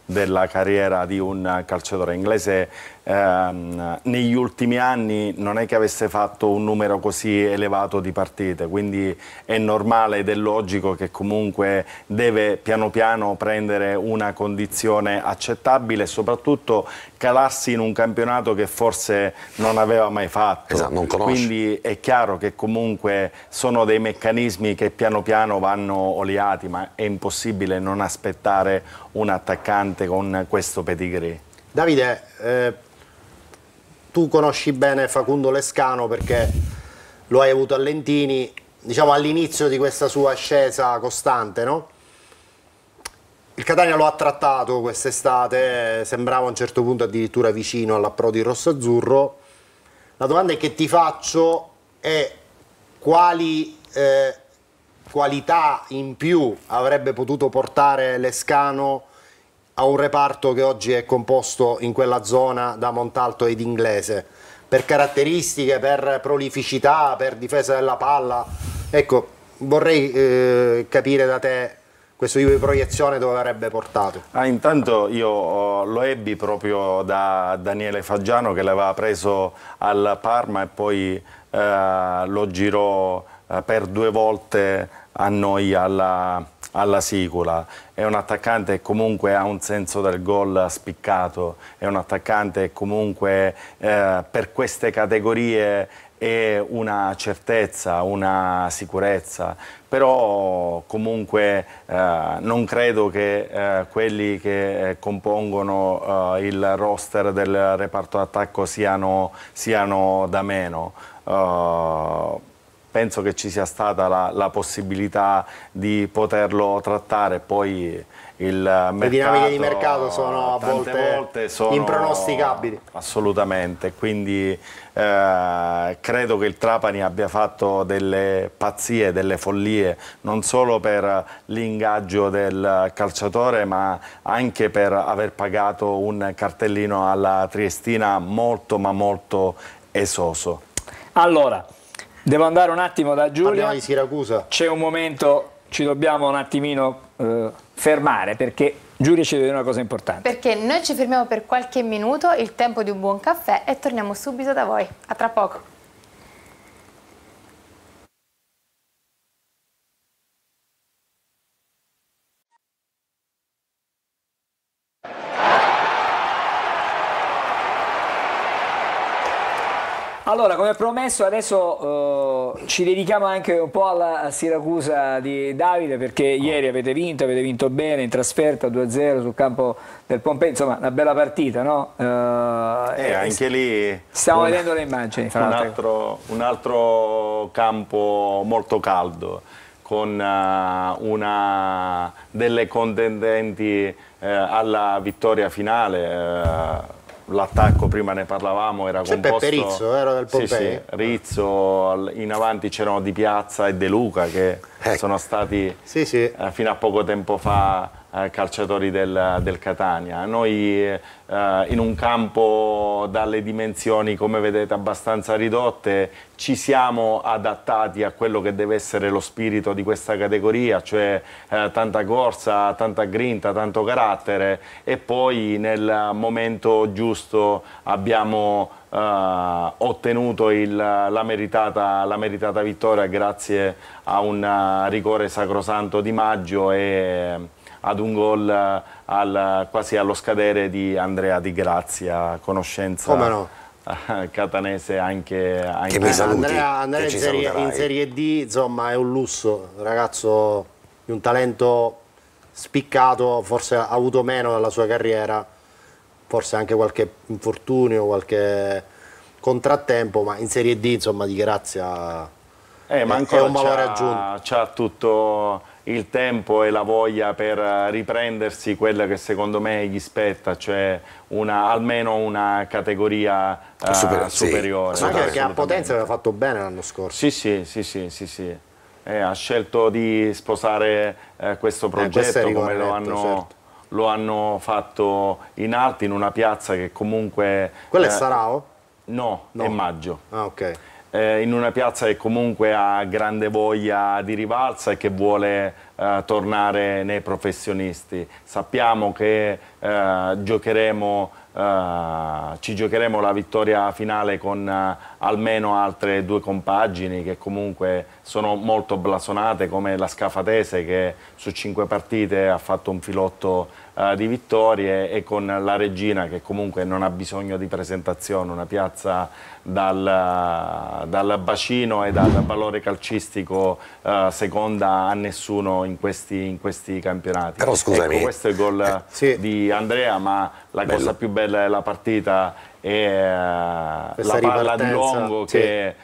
della carriera di un calciatore inglese. Negli ultimi anni non è che avesse fatto un numero così elevato di partite, quindi è normale ed è logico che comunque deve piano piano prendere una condizione accettabile e soprattutto calarsi in un campionato che forse non aveva mai fatto. Esatto, non conosce. Quindi è chiaro che comunque sono dei meccanismi che piano piano vanno oliati, ma è impossibile non aspettare un attaccante con questo pedigree. Davide, tu conosci bene Facundo Lescano perché lo hai avuto a Lentini, diciamo all'inizio di questa sua ascesa costante, no? Il Catania lo ha trattato quest'estate, sembrava a un certo punto addirittura vicino all'approdo rosso-azzurro. La domanda che ti faccio è quali qualità in più avrebbe potuto portare Lescano a un reparto che oggi è composto in quella zona da Montalto ed Inglese, per caratteristiche, per prolificità, per difesa della palla. Ecco, vorrei capire da te questo tipo di proiezione dove avrebbe portato. Intanto io lo ebbi proprio da Daniele Faggiano, che l'aveva preso al Parma e poi lo girò per 2 volte a noi alla Sicula. È un attaccante che comunque ha un senso del gol spiccato, è un attaccante che comunque per queste categorie è una certezza, una sicurezza, però comunque non credo che quelli che compongono il roster del reparto d'attacco siano da meno. Penso che ci sia stata la possibilità di poterlo trattare, poi le dinamiche di mercato sono a volte sono impronosticabili. Assolutamente, quindi credo che il Trapani abbia fatto delle pazzie, delle follie, non solo per l'ingaggio del calciatore, ma anche per aver pagato un cartellino alla Triestina molto ma molto esoso. Allora, devo andare un attimo da Giulia. Parliamo di Siracusa. C'è un momento, ci dobbiamo un attimino fermare perché Giulia ci deve dire una cosa importante. Perché noi ci fermiamo per qualche minuto, il tempo di un buon caffè, e torniamo subito da voi. A tra poco. Allora, come promesso, adesso ci dedichiamo anche un po' alla Siracusa di Davide, perché ieri avete vinto bene in trasferta 2-0 sul campo del Pompei, insomma una bella partita, no? Anche lì stiamo vedendo le immagini. Un altro campo molto caldo, con una delle contendenti alla vittoria finale. L'attacco, prima ne parlavamo, era composto... Peppe Rizzo, era del Pompei? Sì, Rizzo, in avanti c'erano Di Piazza e De Luca, che sono stati fino a poco tempo fa calciatori del Catania. Noi in un campo dalle dimensioni, come vedete, abbastanza ridotte, ci siamo adattati a quello che deve essere lo spirito di questa categoria, cioè tanta corsa, tanta grinta, tanto carattere, e poi nel momento giusto abbiamo ottenuto la meritata vittoria grazie a un rigore sacrosanto di Maggio e ad un gol quasi allo scadere di Andrea Di Grazia, conoscenza catanese anche Andrea in Serie D, insomma, è un lusso, ragazzo di un talento spiccato, forse ha avuto meno nella sua carriera, forse anche qualche infortunio, qualche contrattempo, ma in Serie D, insomma, Di Grazia ma è un valore aggiunto. C'ha tutto il tempo e la voglia per riprendersi quella che secondo me gli spetta, cioè almeno una categoria superiore. Anche perché a Potenza aveva fatto bene l'anno scorso. Sì. Ha scelto di sposare questo progetto come lo hanno fatto in Alti, in una piazza che comunque... Quello è Sarao? No, è Maggio. Ah, ok. In una piazza che comunque ha grande voglia di rivalsa e che vuole tornare nei professionisti. Sappiamo che ci giocheremo la vittoria finale con almeno altre 2 compagini che comunque sono molto blasonate, come la Scafatese che su 5 partite ha fatto un filotto di vittorie, e con la Regina che comunque non ha bisogno di presentazione, una piazza dal bacino e dal valore calcistico seconda a nessuno in questi campionati. Però scusami, ecco, questo è il gol di Andrea, ma la cosa più bella della partita è la palla di Longo che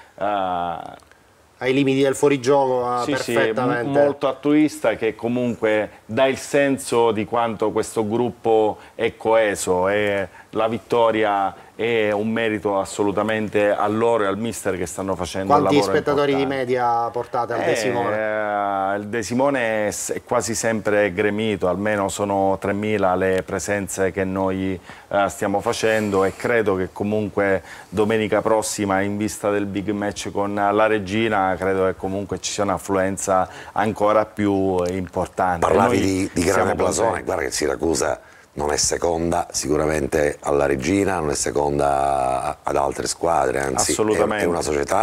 ai limiti del fuorigioco perfettamente. Molto attuista, che comunque dà il senso di quanto questo gruppo è coeso, e la vittoria è un merito assolutamente a loro e al mister che stanno facendo il lavoro importante. Quanti spettatori di importante. media portate al De Simone? Il De Simone è quasi sempre gremito, almeno sono 3.000 le presenze che noi stiamo facendo, e credo che comunque domenica prossima, in vista del big match con la Regina, credo che comunque ci sia un'affluenza ancora più importante. Parlavi di grande blasone, guarda che Siracusa non è seconda sicuramente alla Regina, non è seconda ad altre squadre, anzi è una società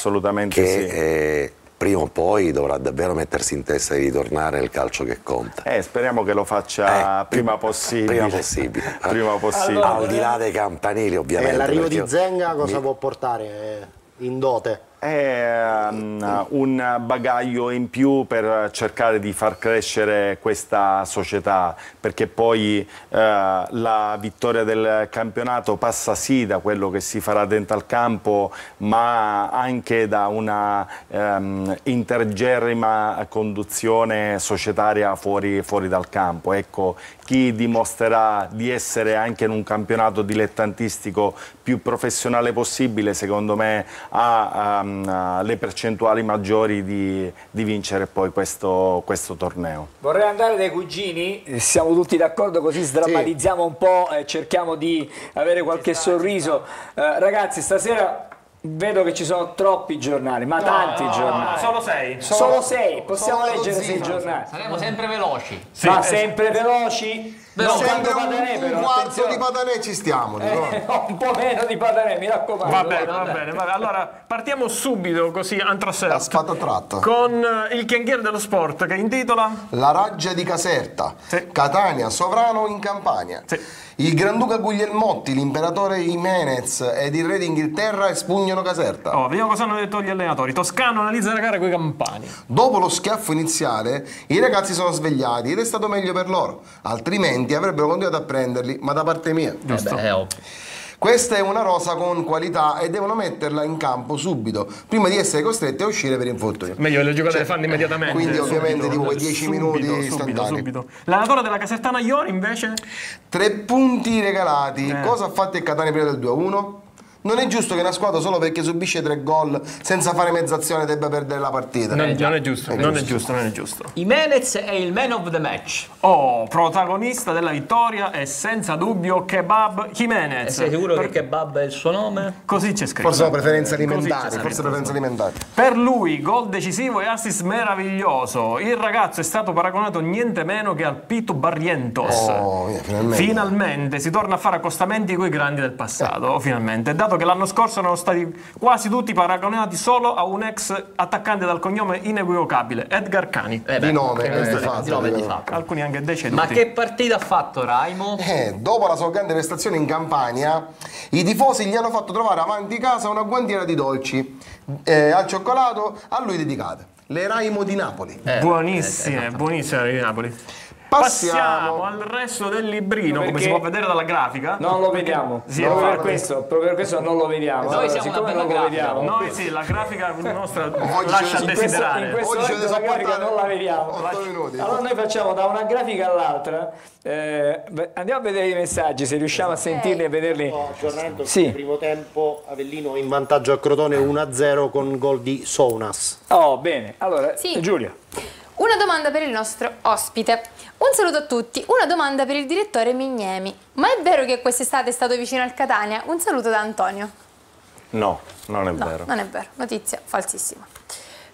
che prima o poi dovrà davvero mettersi in testa di ritornare nel calcio che conta. Speriamo che lo faccia prima possibile. Prima possibile. Allora, al di là dei campanili, ovviamente. L'arrivo di Zenga cosa può portare in dote? È un bagaglio in più per cercare di far crescere questa società, perché poi la vittoria del campionato passa sì da quello che si farà dentro al campo, ma anche da una intergerrima conduzione societaria fuori dal campo. Ecco, chi dimostrerà di essere anche in un campionato dilettantistico più professionale possibile, secondo me ha le percentuali maggiori di vincere poi questo torneo. Vorrei andare dai cugini, siamo tutti d'accordo, così sdrammatizziamo un po' e cerchiamo di avere qualche sorriso. Ragazzi, stasera vedo che ci sono troppi giornali, ma tanti giornali. Solo 6. Solo 6, possiamo leggere 6 giornali. Saremo sempre veloci. Ma sempre veloci? No, sempre un quarto di Patanè ci stiamo. No, un po' meno di Patanè, mi raccomando. Va bene. Allora, partiamo subito, così, a spada tratta, con il Chianghiere dello Sport, che intitola La Raggia di Caserta, Catania, sovrano in Campania. Il Granduca Guglielmotti, l'imperatore Jimenez ed il re d'Inghilterra espugnano Caserta. Vediamo cosa hanno detto gli allenatori. Toscano analizza la gara coi campani. Dopo lo schiaffo iniziale, i ragazzi sono svegliati ed è stato meglio per loro, altrimenti avrebbero continuato a prenderli, ma da parte mia. Giusto. Questa è una rosa con qualità e devono metterla in campo subito, prima di essere costretti a uscire per infortunio. Meglio le giocate le fanno immediatamente. Quindi ovviamente tipo 10 minuti istantanei. Subito. L'allenatore della Casertana Iori invece? 3 punti regalati. Cosa ha fatto il Catania prima del 2-1? Non è giusto che una squadra, solo perché subisce 3 gol senza fare mezzazione, debba perdere la partita. Non è giusto. Jimenez è il man of the match. Protagonista della vittoria è senza dubbio Kebab Jimenez. Sei sicuro che Kebab è il suo nome? Così c'è scritto. Forse sono preferenze alimentari. Per lui gol decisivo e assist meraviglioso. Il ragazzo è stato paragonato niente meno che al Pito Barrientos. Finalmente si torna a fare accostamenti coi grandi del passato. Finalmente. Dato che l'anno scorso erano stati quasi tutti paragonati solo a un ex attaccante dal cognome inequivocabile, Edgar Cani. Di nome, di fatto. Alcuni anche deceduti. Ma che partita ha fatto Raimo? Dopo la sua grande prestazione in Campania, i tifosi gli hanno fatto trovare avanti casa una guantiera di dolci al cioccolato a lui dedicate. Le Raimo di Napoli. Buonissime di Napoli. Passiamo al resto del librino, come si può vedere dalla grafica. Non lo vediamo. Proprio per questo non lo vediamo. Noi siamo una bella grafica. Noi la grafica nostra lascia a desiderare. In questo momento la grafica non la vediamo. 8 minuti. Allora noi facciamo da una grafica all'altra. Andiamo a vedere i messaggi, se riusciamo a sentirli e vederli. Aggiornamento sul primo tempo, Avellino in vantaggio a Crotone 1-0 con gol di Sounas. Bene. Allora, Giulia. Una domanda per il nostro ospite. Un saluto a tutti. Una domanda per il direttore Mignemi. Ma è vero che quest'estate è stato vicino al Catania? Un saluto da Antonio. No, non è vero. Non è vero. Notizia falsissima.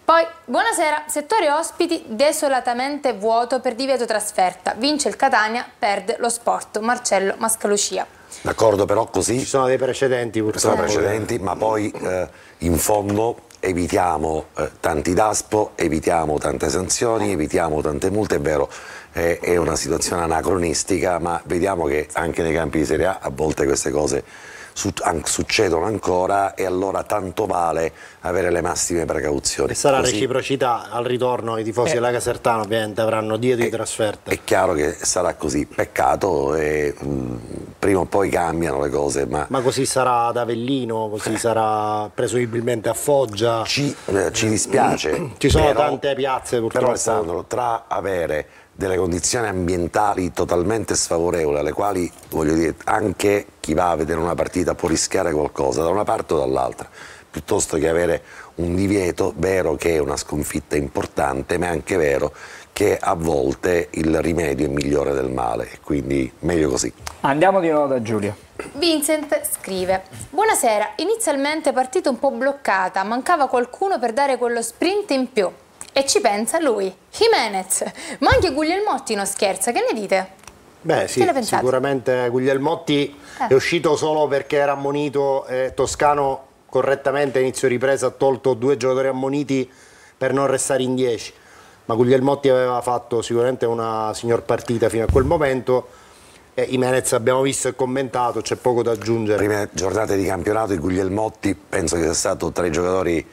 Poi, buonasera, settore ospiti desolatamente vuoto per divieto trasferta. Vince il Catania, perde lo Sport. Marcello Mascalucia. D'accordo, però così... Ci sono dei precedenti purtroppo. Sono precedenti, ma poi in fondo evitiamo tanti DASPO, evitiamo tante sanzioni, evitiamo tante multe. È vero, è una situazione anacronistica, ma vediamo che anche nei campi di Serie A a volte queste cose succedono ancora, e allora tanto vale avere le massime precauzioni. E sarà reciprocità al ritorno, i tifosi della Casertana ovviamente avranno dietro di trasferta. È chiaro che sarà così, peccato, e prima o poi cambiano le cose. Ma così sarà ad Avellino, così sarà presumibilmente a Foggia. Ci dispiace. Ci sono tante piazze purtroppo. Però Alessandro, tra avere delle condizioni ambientali totalmente sfavorevoli, alle quali, voglio dire, anche chi va a vedere una partita può rischiare qualcosa da una parte o dall'altra, piuttosto che avere un divieto, vero che è una sconfitta importante, ma è anche vero che a volte il rimedio è migliore del male, e quindi meglio così. Andiamo di nuovo da Giulia. Vincent scrive: buonasera, inizialmente partita un po' bloccata, mancava qualcuno per dare quello sprint in più. E ci pensa lui, Jimenez, ma anche Guglielmotti non scherza, che ne dite? Beh sì, sicuramente Guglielmotti è uscito solo perché era ammonito, Toscano correttamente a inizio ripresa ha tolto 2 giocatori ammoniti per non restare in 10, ma Guglielmotti aveva fatto sicuramente una signor partita fino a quel momento. Jimenez abbiamo visto e commentato, c'è poco da aggiungere. Prime giornate di campionato di Guglielmotti penso che sia stato tra i giocatori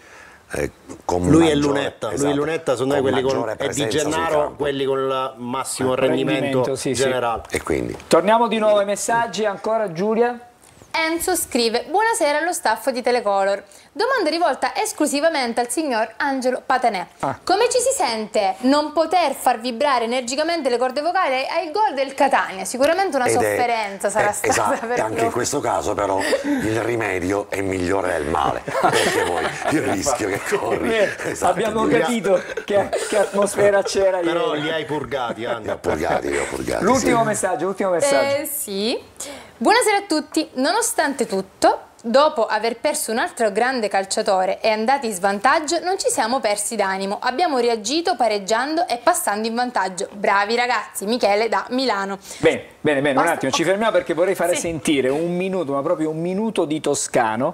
con lui maggiore, e Lunetta, esatto, lui e Lunetta sono quelli con Di Gennaro, quelli con il massimo rendimento generale. E quindi torniamo di nuovo ai messaggi, ancora Giulia. Enzo scrive: buonasera allo staff di Telecolor. Domanda rivolta esclusivamente al signor Angelo Patanè. Come ci si sente non poter far vibrare energicamente le corde vocali ai gol del Catania? Sicuramente una sofferenza sarà stata esatto, per e anche noi. in questo caso però il rimedio è migliore del male, perché poi il rischio che corri. Esatto, abbiamo capito che atmosfera c'era ieri. Però li hai purgati, li ho purgati. L'ultimo messaggio, sì. Buonasera a tutti, nonostante tutto, dopo aver perso un altro grande calciatore e andati in svantaggio, non ci siamo persi d'animo, abbiamo reagito pareggiando e passando in vantaggio. Bravi ragazzi, Michele da Milano. Bene, un attimo, ci fermiamo perché vorrei fare sentire un minuto, ma proprio un minuto di Toscano,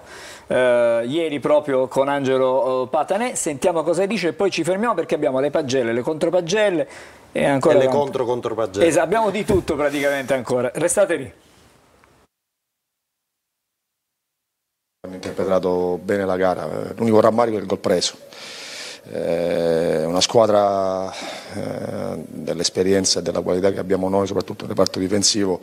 ieri proprio con Angelo Patanè, sentiamo cosa dice e poi ci fermiamo perché abbiamo le pagelle, le contropagelle e ancora le contropagelle. Esatto, abbiamo di tutto praticamente ancora, restate lì. Hanno interpretato bene la gara, l'unico rammarico è il gol preso. Una squadra dell'esperienza e della qualità che abbiamo noi, soprattutto nel reparto difensivo,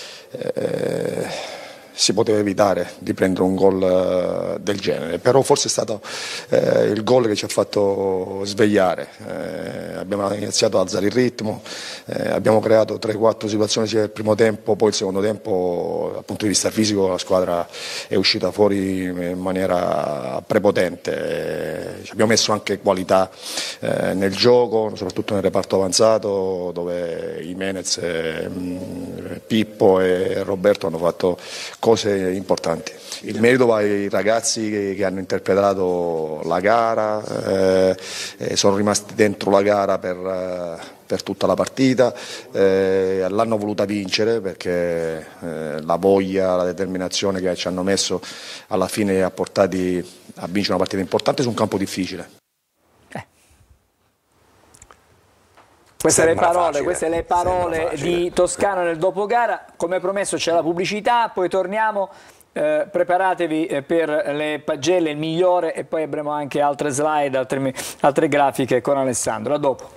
si poteva evitare di prendere un gol del genere, però forse è stato il gol che ci ha fatto svegliare. Abbiamo iniziato ad alzare il ritmo, abbiamo creato 3-4 situazioni sia nel primo tempo, poi il secondo tempo dal punto di vista fisico la squadra è uscita fuori in maniera prepotente. Abbiamo messo anche qualità nel gioco, soprattutto nel reparto avanzato, dove Jimenez, Pippo e Roberto hanno fatto cose importanti. Il merito va ai ragazzi che hanno interpretato la gara, sono rimasti dentro la gara per tutta la partita, l'hanno voluta vincere perché la voglia, la determinazione che ci hanno messo alla fine ha portati a vincere una partita importante su un campo difficile. Queste le parole di Toscano nel dopogara. Come promesso c'è la pubblicità, poi torniamo, preparatevi per le pagelle, il migliore, e poi avremo anche altre slide, altre grafiche con Alessandro. A dopo.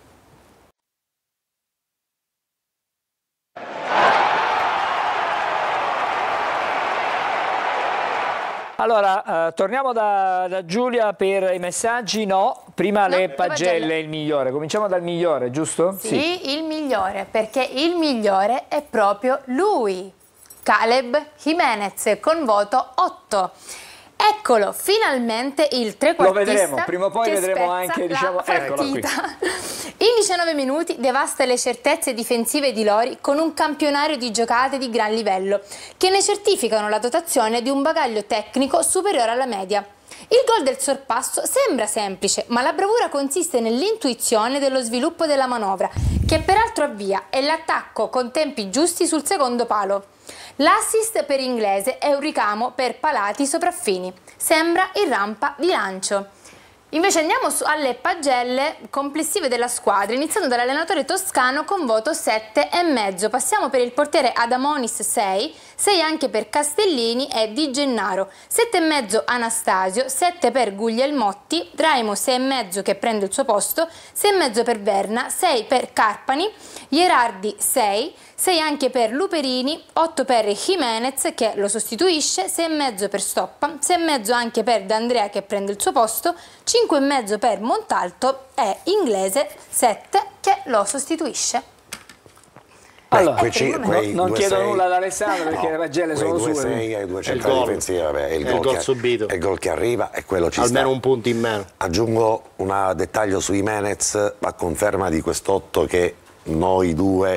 Allora, torniamo da Giulia per i messaggi. Prima le pagelle, il migliore. Cominciamo dal migliore, giusto? Sì, il migliore, perché il migliore è proprio lui, Caleb Jimenez, con voto 8. Eccolo, finalmente il trequartista. Lo vedremo, prima o poi vedremo anche, diciamo, eccolo qui. In 19 minuti devasta le certezze difensive di Lori con un campionario di giocate di gran livello che ne certificano la dotazione di un bagaglio tecnico superiore alla media. Il gol del sorpasso sembra semplice, ma la bravura consiste nell'intuizione dello sviluppo della manovra, che peraltro avvia, e l'attacco con tempi giusti sul secondo palo. L'assist per Inglese è un ricamo per palati sopraffini. Sembra in rampa di lancio. Invece andiamo alle pagelle complessive della squadra, iniziando dall'allenatore toscano con voto 7,5. Passiamo per il portiere Adamonis 6 anche per Castellini e Di Gennaro, 7,5 Anastasio, 7 per Guglielmotti, Raimo 6,5 che prende il suo posto, 6,5 per Verna, 6 per Carpani, Ierardi 6 anche per Luperini, 8 per Jimenez che lo sostituisce, 6,5 per Stoppa, 6,5 anche per D'Andrea che prende il suo posto, 5,5 per Montalto e Inglese 7 che lo sostituisce. Allora, non chiedo nulla ad Alessandro perché le pagelle sono sue. 6 e 2 centrali difensivi, il gol subito. È il gol che arriva e quello ci sta. Almeno un punto in meno. Aggiungo un dettaglio su Jimenez a conferma di quest'otto che noi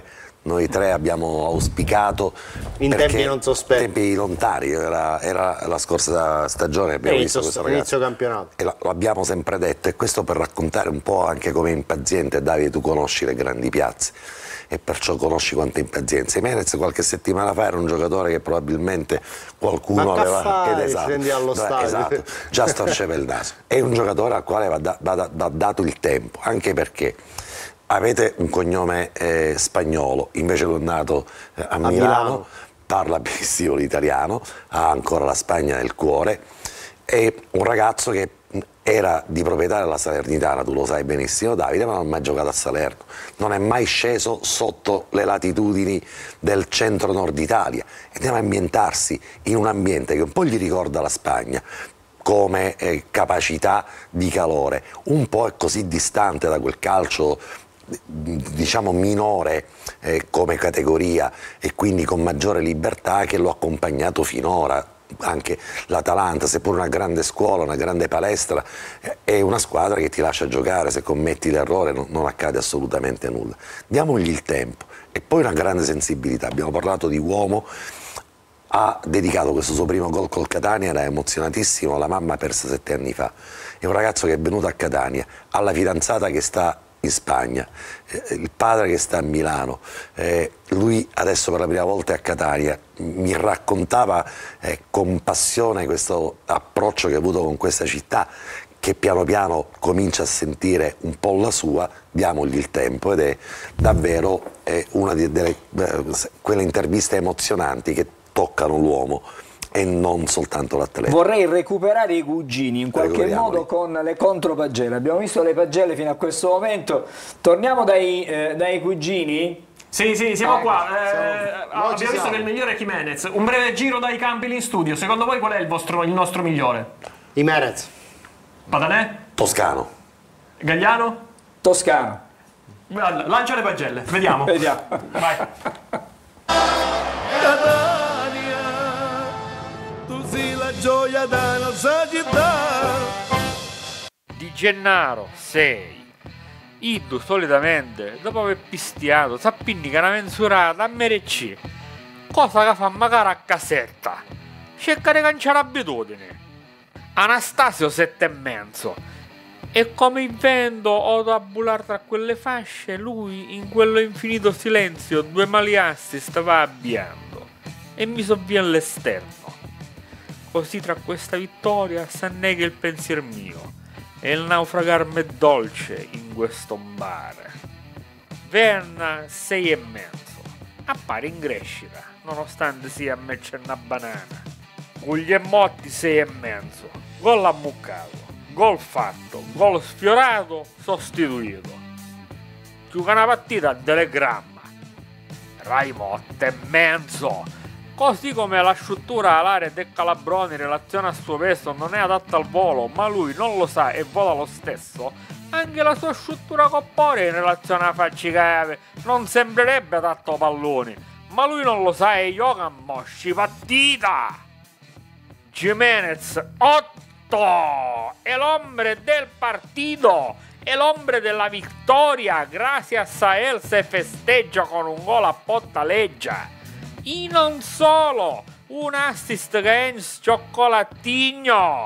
tre abbiamo auspicato in tempi non sospetti, tempi lontani, era la scorsa stagione abbiamo visto questo ragazzo, inizio campionato, e l'abbiamo sempre detto, e questo per raccontare un po' anche come impaziente. Davide, tu conosci le grandi piazze e perciò conosci quanta impazienza. Jimenez qualche settimana fa era un giocatore che probabilmente qualcuno aveva esatto, già storceva il naso. È un giocatore al quale va dato il tempo, anche perché avete un cognome spagnolo, invece che è nato a Milano, parla benissimo l'italiano, ha ancora la Spagna nel cuore, è un ragazzo che era di proprietà della Salernitana, tu lo sai benissimo Davide, ma non ha mai giocato a Salerno, non è mai sceso sotto le latitudini del centro-nord Italia e deve ambientarsi in un ambiente che un po' gli ricorda la Spagna come capacità di calore, un po' è così distante da quel calcio diciamo minore come categoria e quindi con maggiore libertà che l'ho accompagnato finora. Anche l'Atalanta, seppur una grande scuola, una grande palestra, è una squadra che ti lascia giocare, se commetti l'errore non accade assolutamente nulla. Diamogli il tempo e poi una grande sensibilità. Abbiamo parlato di uomo, ha dedicato questo suo primo gol col Catania, era emozionatissimo, la mamma persa 7 anni fa, è un ragazzo che è venuto a Catania, ha la fidanzata che sta in Spagna, il padre che sta a Milano, lui adesso per la prima volta è a Catania, mi raccontava con passione questo approccio che ha avuto con questa città, che piano piano comincia a sentire un po' la sua. Diamogli il tempo ed è davvero una delle quelle interviste emozionanti che toccano l'uomo e non soltanto l'atleta. Vorrei recuperare i cugini in qualche modo con le contropagelle. Abbiamo visto le pagelle fino a questo momento, torniamo dai cugini? Sì, siamo qua. Abbiamo visto che il migliore è Jimenez. Un breve giro dai campi lì in studio. Secondo voi qual è il nostro migliore? Jimenez. Padanè? Toscano. Gagliano? Toscano. Lancia le pagelle, vediamo. Vai. Gioia da nostra città. Di Gennaro 6. Iddu solitamente dopo aver pistiato s'appindica una mensurata a MRC, cosa che fa magari a cassetta, cerca di canciare abitudini. Anastasio 7,5 e come il vento o da bullare tra quelle fasce, lui in quello infinito silenzio 2 maliassi stava avviando e mi sovviene all'esterno. Così tra questa vittoria s'annega il pensier mio e il naufragarmi è dolce in questo mare. Verna 6,5, appare in crescita nonostante sia a mecce una banana. Guglielmotti 6,5, gol ammuccato, gol fatto, gol sfiorato, sostituito. Più che una partita a telegramma. Raimo 8,5. Così come la struttura alare del Calabrone in relazione al suo peso non è adatta al volo, ma lui non lo sa e vola lo stesso, anche la sua struttura corporea in relazione alla faccia cave non sembrerebbe adatto ai palloni, ma lui non lo sa e gioca a mosci partita. Jimenez 8 è l'ombre del partito, è l'ombre della vittoria, gracias a él se festeggia con un gol a Portaleggia. E non solo, un assist che è in cioccolatigno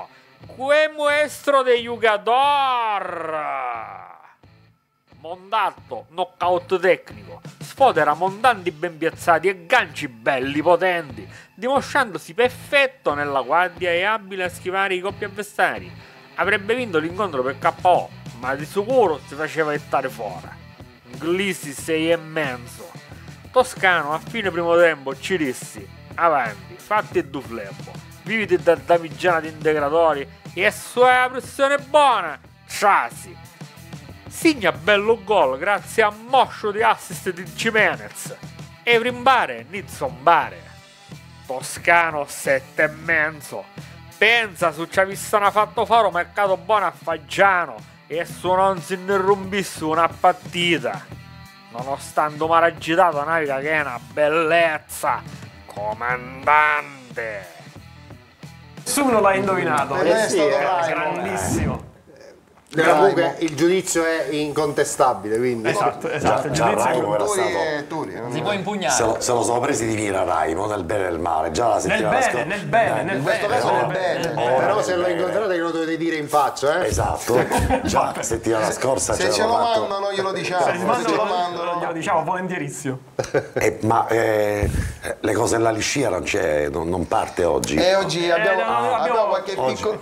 Que muestro de jugador! Mondato, knockout tecnico, sfodera montanti ben piazzati e ganci belli potenti, dimostrandosi perfetto nella guardia e abile a schivare i colpi avversari. Avrebbe vinto l'incontro per KO, ma di sicuro si faceva stare fuori. Glisi 6,5. Toscano a fine primo tempo ci dissi: avanti, fatti il duflembo, viviti da damigiana di integratori e sua pressione buona, ciasi. Signa bello gol grazie a moscio di assist di Jimenez. E rimbare, Nizzombare. Toscano 7,5. Pensa su ci avessero fatto fare un mercato buono a Faggiano e su non si interrompisse una partita. Nonostante mi agitato naviga che è una bellezza. Comandante. Nessuno l'ha indovinato. Grandissimo. Comunque il giudizio è incontestabile, quindi esatto. Già Raimo era stato. Si può impugnare. Se lo sono presi di mira Raimo nel bene e nel male. Già la settimana scorsa. Nel bene. Però se lo incontrate che lo dovete dire in faccia, eh? Esatto. Già la settimana scorsa se ce lo mandano glielo diciamo. Se ce lo mandano glielo diciamo volentierissimo. Ma le cose alla liscia non parte oggi. Oggi abbiamo qualche piccolo.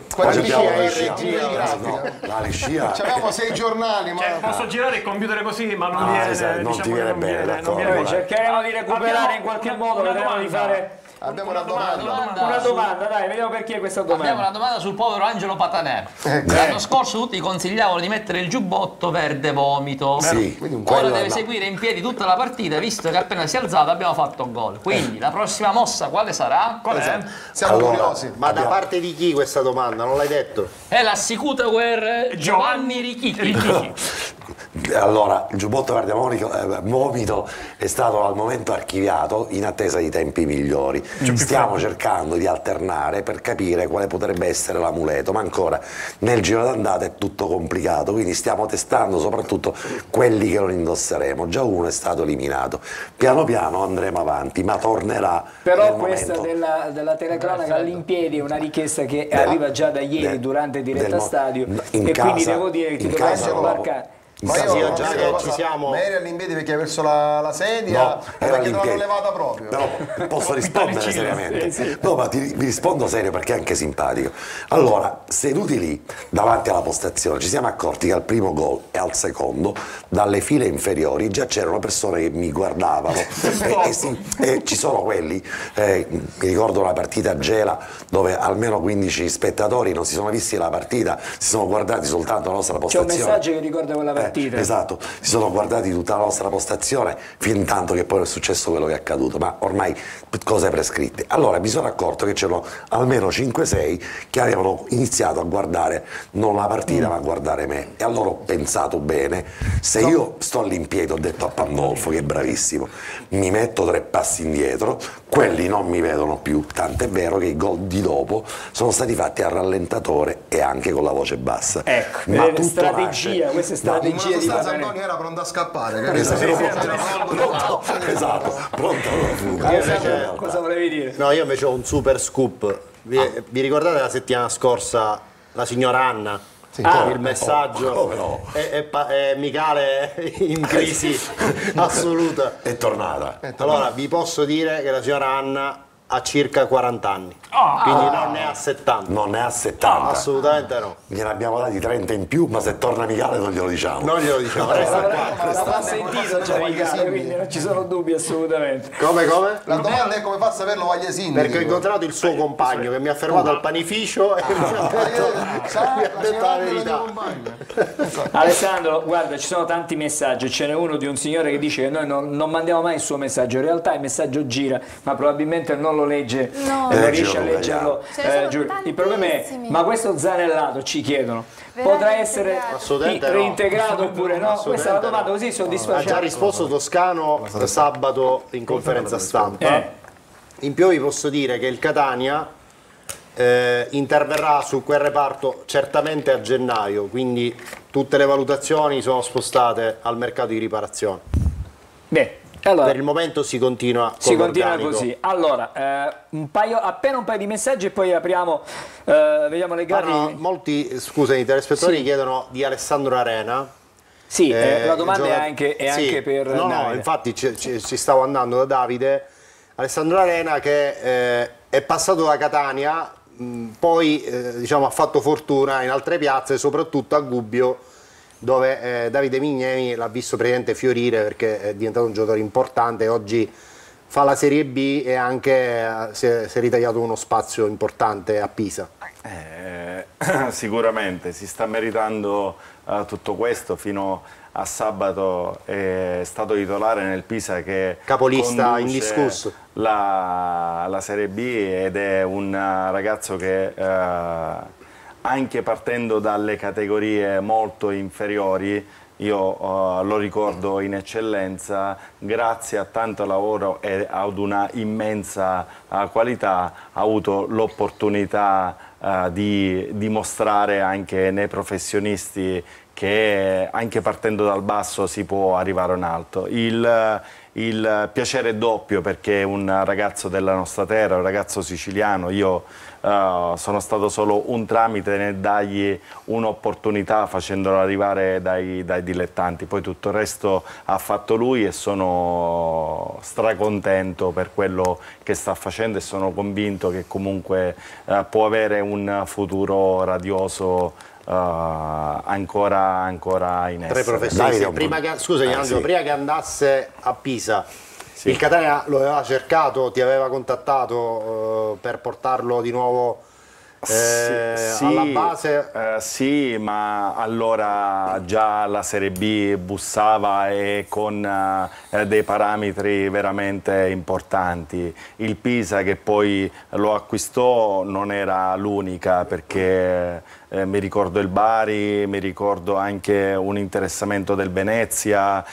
La liscia. Avevamo 6 giornali, ma posso girare il computer così, ma non viene. Non ti viene bene, d'accordo. Cercheremo di recuperare in qualche modo, vedremo di fare. Abbiamo una domanda. Una domanda, dai, vediamo perché questa domanda. Abbiamo una domanda sul povero Angelo Patanè. L'anno scorso tutti consigliavano di mettere il giubbotto verde vomito. Sì, ora deve seguire in piedi tutta la partita, visto che appena si è alzato abbiamo fatto gol. Quindi la prossima mossa quale sarà? Siamo curiosi. Ma da parte di chi questa domanda? Non l'hai detto? È la Sicutaware Giovanni Richichi. Allora, il giubbotto verde vomito è stato al momento archiviato in attesa di tempi migliori. Stiamo cercando di alternare per capire quale potrebbe essere l'amuleto, ma ancora nel giro d'andata è tutto complicato, quindi stiamo testando soprattutto quelli che non indosseremo. Già uno è stato eliminato. Piano piano andremo avanti, ma tornerà. Però questa della telecronaca all'impiedi è una richiesta che arriva già da ieri durante diretta stadio e quindi devo dire che ti dovrebbero imbarcare. Ma io già che ci siamo. Ma eri all'impiedi perché hai perso la sedia? Perché non l'ho levata proprio. Però posso rispondere seriamente. Sì. No, ma vi rispondo serio perché è anche simpatico. Allora, seduti lì davanti alla postazione, ci siamo accorti che al primo gol e al secondo, dalle file inferiori, già c'erano persone che mi guardavano. e ci sono quelli. Mi ricordo la partita a Gela dove almeno 15 spettatori non si sono visti la partita, si sono guardati soltanto la nostra postazione. C'è un messaggio che ricorda quella partita. Esatto, si sono guardati tutta la nostra postazione fin tanto che poi non è successo quello che è accaduto, ma ormai cose prescritte. Allora mi sono accorto che c'erano almeno 5-6 che avevano iniziato a guardare non la partita ma a guardare me, e allora ho pensato bene, se io sto all'impiede, ho detto a Pandolfo che è bravissimo, mi metto 3 passi indietro, quelli non mi vedono più, tant'è vero che i gol di dopo sono stati fatti a rallentatore e anche con la voce bassa. Ecco, ma strategia, questa è strategia. Antonio era pronto a scappare. Esatto, pronto alla fuga. Cosa volevi dire? No, io invece ho un super scoop. Vi ricordate la settimana scorsa la signora Anna? Il messaggio è Michele in crisi assoluta. È tornata. Allora vi posso dire che la signora Anna ha circa 40 anni, quindi non ne ha 70. Non ne ha 70. Assolutamente no. Gliene abbiamo dati 30 in più, ma se torna Michele non glielo diciamo. Non glielo diciamo. L'ha sentito già Michele, quindi non ci sono dubbi assolutamente. Come? La domanda è come fa a saperlo Vagliasini. Perché ho incontrato il suo compagno che mi ha fermato al panificio e mi ha detto la verità. Alessandro, guarda, ci sono tanti messaggi, ce n'è uno di un signore che dice che noi non mandiamo mai il suo messaggio, in realtà il messaggio gira, ma probabilmente non lo legge, non riesce a leggerlo. Il problema è, ma questo Zanellato, ci chiedono, potrà essere reintegrato oppure no? Questa è la domanda così soddisfacente. Ha già risposto Toscano sabato in conferenza stampa. In più vi posso dire che il Catania interverrà su quel reparto certamente a gennaio, quindi tutte le valutazioni sono spostate al mercato di riparazione. Beh, Allora, per il momento si continua così. Allora, appena un paio di messaggi e poi apriamo, vediamo le gare. Molti, scusami, i telespettatori chiedono di Alessandro Arena. Sì, la domanda è anche per No, Davide. infatti ci stavo andando da Davide. Alessandro Arena che è passato da Catania, poi diciamo, ha fatto fortuna in altre piazze, soprattutto a Gubbio, dove Davide Mignemi l'ha visto praticamente fiorire perché è diventato un giocatore importante. Oggi fa la Serie B e anche si è ritagliato uno spazio importante a Pisa. Sicuramente si sta meritando tutto questo. Fino a sabato è stato titolare nel Pisa, che capolista indiscusso la Serie B, ed è un ragazzo che anche partendo dalle categorie molto inferiori, io lo ricordo in eccellenza, grazie a tanto lavoro e ad una immensa qualità ha avuto l'opportunità di dimostrare anche nei professionisti che anche partendo dal basso si può arrivare in alto. Il piacere è doppio perché è un ragazzo della nostra terra, un ragazzo siciliano. Io sono stato solo un tramite nel dargli un'opportunità facendolo arrivare dai dilettanti, poi tutto il resto ha fatto lui e sono stracontento per quello che sta facendo e sono convinto che comunque può avere un futuro radioso ancora in essere. Tre professionisti. Scusami Angelo, prima che andasse a Pisa, il Catania lo aveva cercato, ti aveva contattato per portarlo di nuovo alla base? Sì, ma allora già la Serie B bussava e con dei parametri veramente importanti. Il Pisa, che poi lo acquistò, non era l'unica, perché mi ricordo il Bari, mi ricordo anche un interessamento del Venezia,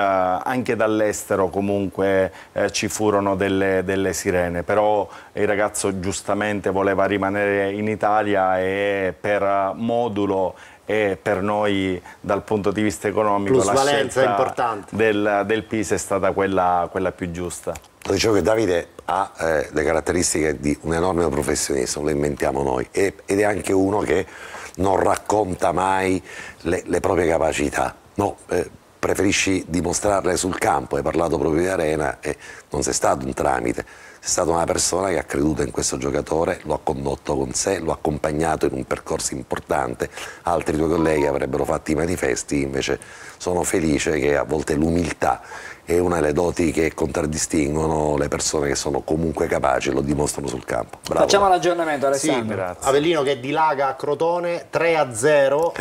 anche dall'estero comunque ci furono delle sirene, però il ragazzo giustamente voleva rimanere in Italia e per modulo e per noi dal punto di vista economico la scelta del Pisa è stata quella più giusta. Dicevo che Davide ha le caratteristiche di un enorme professionista, lo inventiamo noi, ed è anche uno che non racconta mai le proprie capacità, no, preferisci dimostrarle sul campo. Hai parlato proprio di Arena e non sei stato un tramite, sei stata una persona che ha creduto in questo giocatore, lo ha condotto con sé, lo ha accompagnato in un percorso importante. Altri tuoi colleghi avrebbero fatto i manifesti, invece sono felice che a volte l'umiltà è una delle doti che contraddistinguono le persone che sono comunque capaci, lo dimostrano sul campo. Bravo. Facciamo l'aggiornamento, Alessandro. Sì, Avellino che dilaga a Crotone 3-0,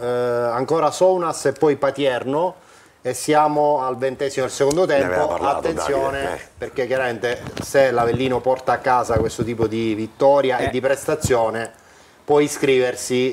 ancora Sounas e poi Patierno, e siamo al 20° del secondo tempo. Attenzione, perché chiaramente se l'Avellino porta a casa questo tipo di vittoria e di prestazione può iscriversi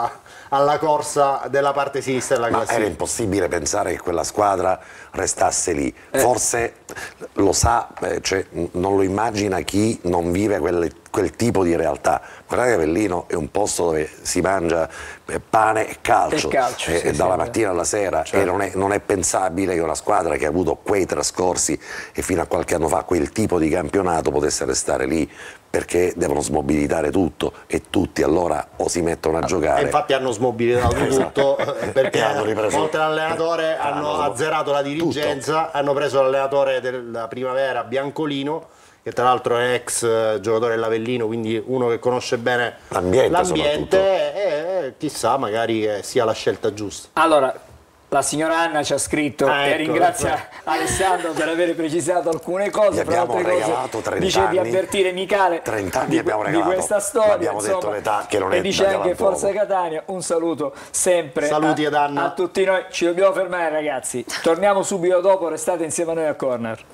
alla corsa della parte sinistra della classifica. Era impossibile pensare che quella squadra restasse lì. Forse lo sa, cioè, non lo immagina chi non vive quel tipo di realtà. Guardate che Avellino è un posto dove si mangia pane e calcio, dalla mattina alla sera, e non è pensabile che una squadra che ha avuto quei trascorsi e fino a qualche anno fa quel tipo di campionato potesse restare lì, perché devono smobilitare tutto e tutti allora o si mettono a giocare. E infatti hanno smobilitato tutto, perché oltre all'allenatore hanno azzerato la dirigenza, hanno preso l'allenatore della primavera Biancolino, che tra l'altro è ex giocatore dell'Avellino, quindi uno che conosce bene l'ambiente e chissà, magari sia la scelta giusta. Allora, la signora Anna ci ha scritto e ringrazia Alessandro per aver precisato alcune cose, fra altre cose dice di avvertire Michele di questa storia, abbiamo detto l'età che non è, e dice anche Forza Catania. Un saluto sempre a tutti noi. Ci dobbiamo fermare, ragazzi, torniamo subito dopo, restate insieme a noi a Corner.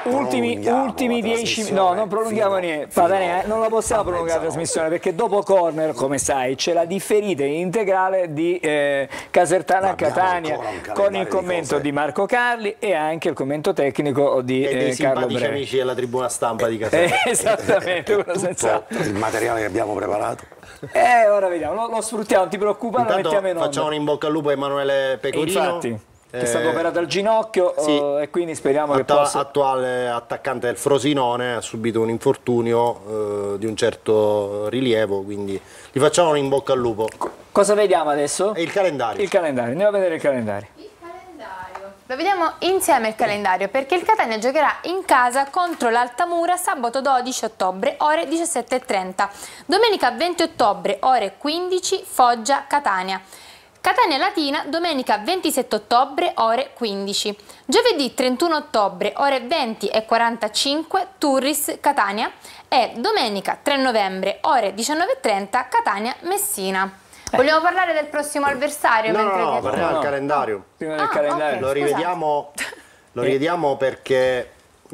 ultimi 10 no, non prolunghiamo niente. Padania, non la possiamo prolungare la trasmissione perché dopo corner, come sai, c'è la differita integrale di Casertana a Catania con il commento di Marco Carli e anche il commento tecnico di dei Carlo simpatici Bre. amici della tribuna stampa di Casertana. Esattamente, tutto il materiale che abbiamo preparato. Ora vediamo, lo sfruttiamo, non ti preoccupare, lo Intanto mettiamo in onda. facciamo un in bocca al lupo a Emanuele Pecorino. Infatti, che è stato operato al ginocchio, sì, e quindi speriamo che possa... attuale attaccante del Frosinone, ha subito un infortunio di un certo rilievo, quindi gli facciamo un in bocca al lupo. Cosa vediamo adesso? Il calendario. Il calendario, andiamo a vedere il calendario. Lo vediamo insieme il calendario perché il Catania giocherà in casa contro l'Altamura sabato 12 ottobre ore 17:30, domenica 20 ottobre ore 15 Foggia Catania. Catania Latina domenica 27 ottobre ore 15, giovedì 31 ottobre ore 20:45 Turris Catania e domenica 3 novembre ore 19:30 Catania Messina. Vogliamo parlare del prossimo avversario? No, parliamo del calendario. Prima del calendario. Okay, lo rivediamo perché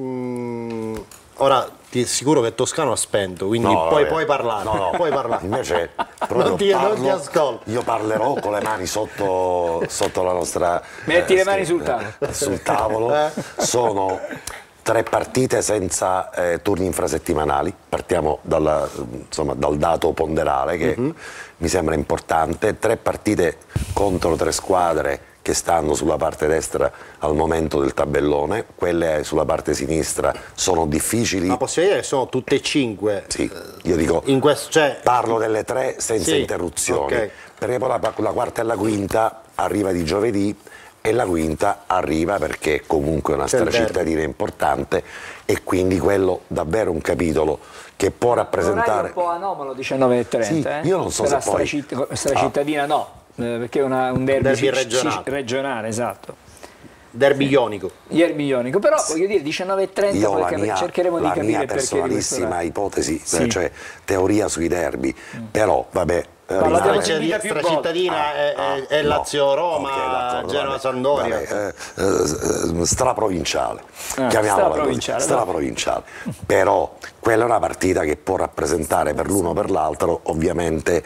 ora ti assicuro che Toscano ha spento, quindi puoi parlare. Puoi parlare. Invece non ti ascolto. Io parlerò con le mani sotto la nostra... Metti le mani sul tavolo. Sul tavolo. Sono 3 partite senza turni infrasettimanali. Partiamo dal dato ponderale che mi sembra importante. 3 partite contro 3 squadre che stanno sulla parte destra al momento del tabellone, quelle sulla parte sinistra sono difficili. Ma possiamo dire che sono tutte e 5? Sì, io dico, parlo delle 3 senza interruzioni, okay. Perché poi la quarta e la quinta arriva di giovedì e la quinta arriva perché comunque è una cittadina importante e quindi quello davvero un capitolo che può rappresentare... Un po' anomalo 19:30, sì, io non so se poi... cittadina no. Perché è un derby regionale, esatto. Derby ionico. Però voglio dire 19:30 cercheremo di capire la mia perché personalissima ipotesi, cioè teoria sui derby, però vabbè. Cittadina è Lazio-Roma, Genova-Sampdoria. Straprovinciale, chiamiamola così, straprovinciale. Però quella è una partita che può rappresentare per l'uno o per l'altro ovviamente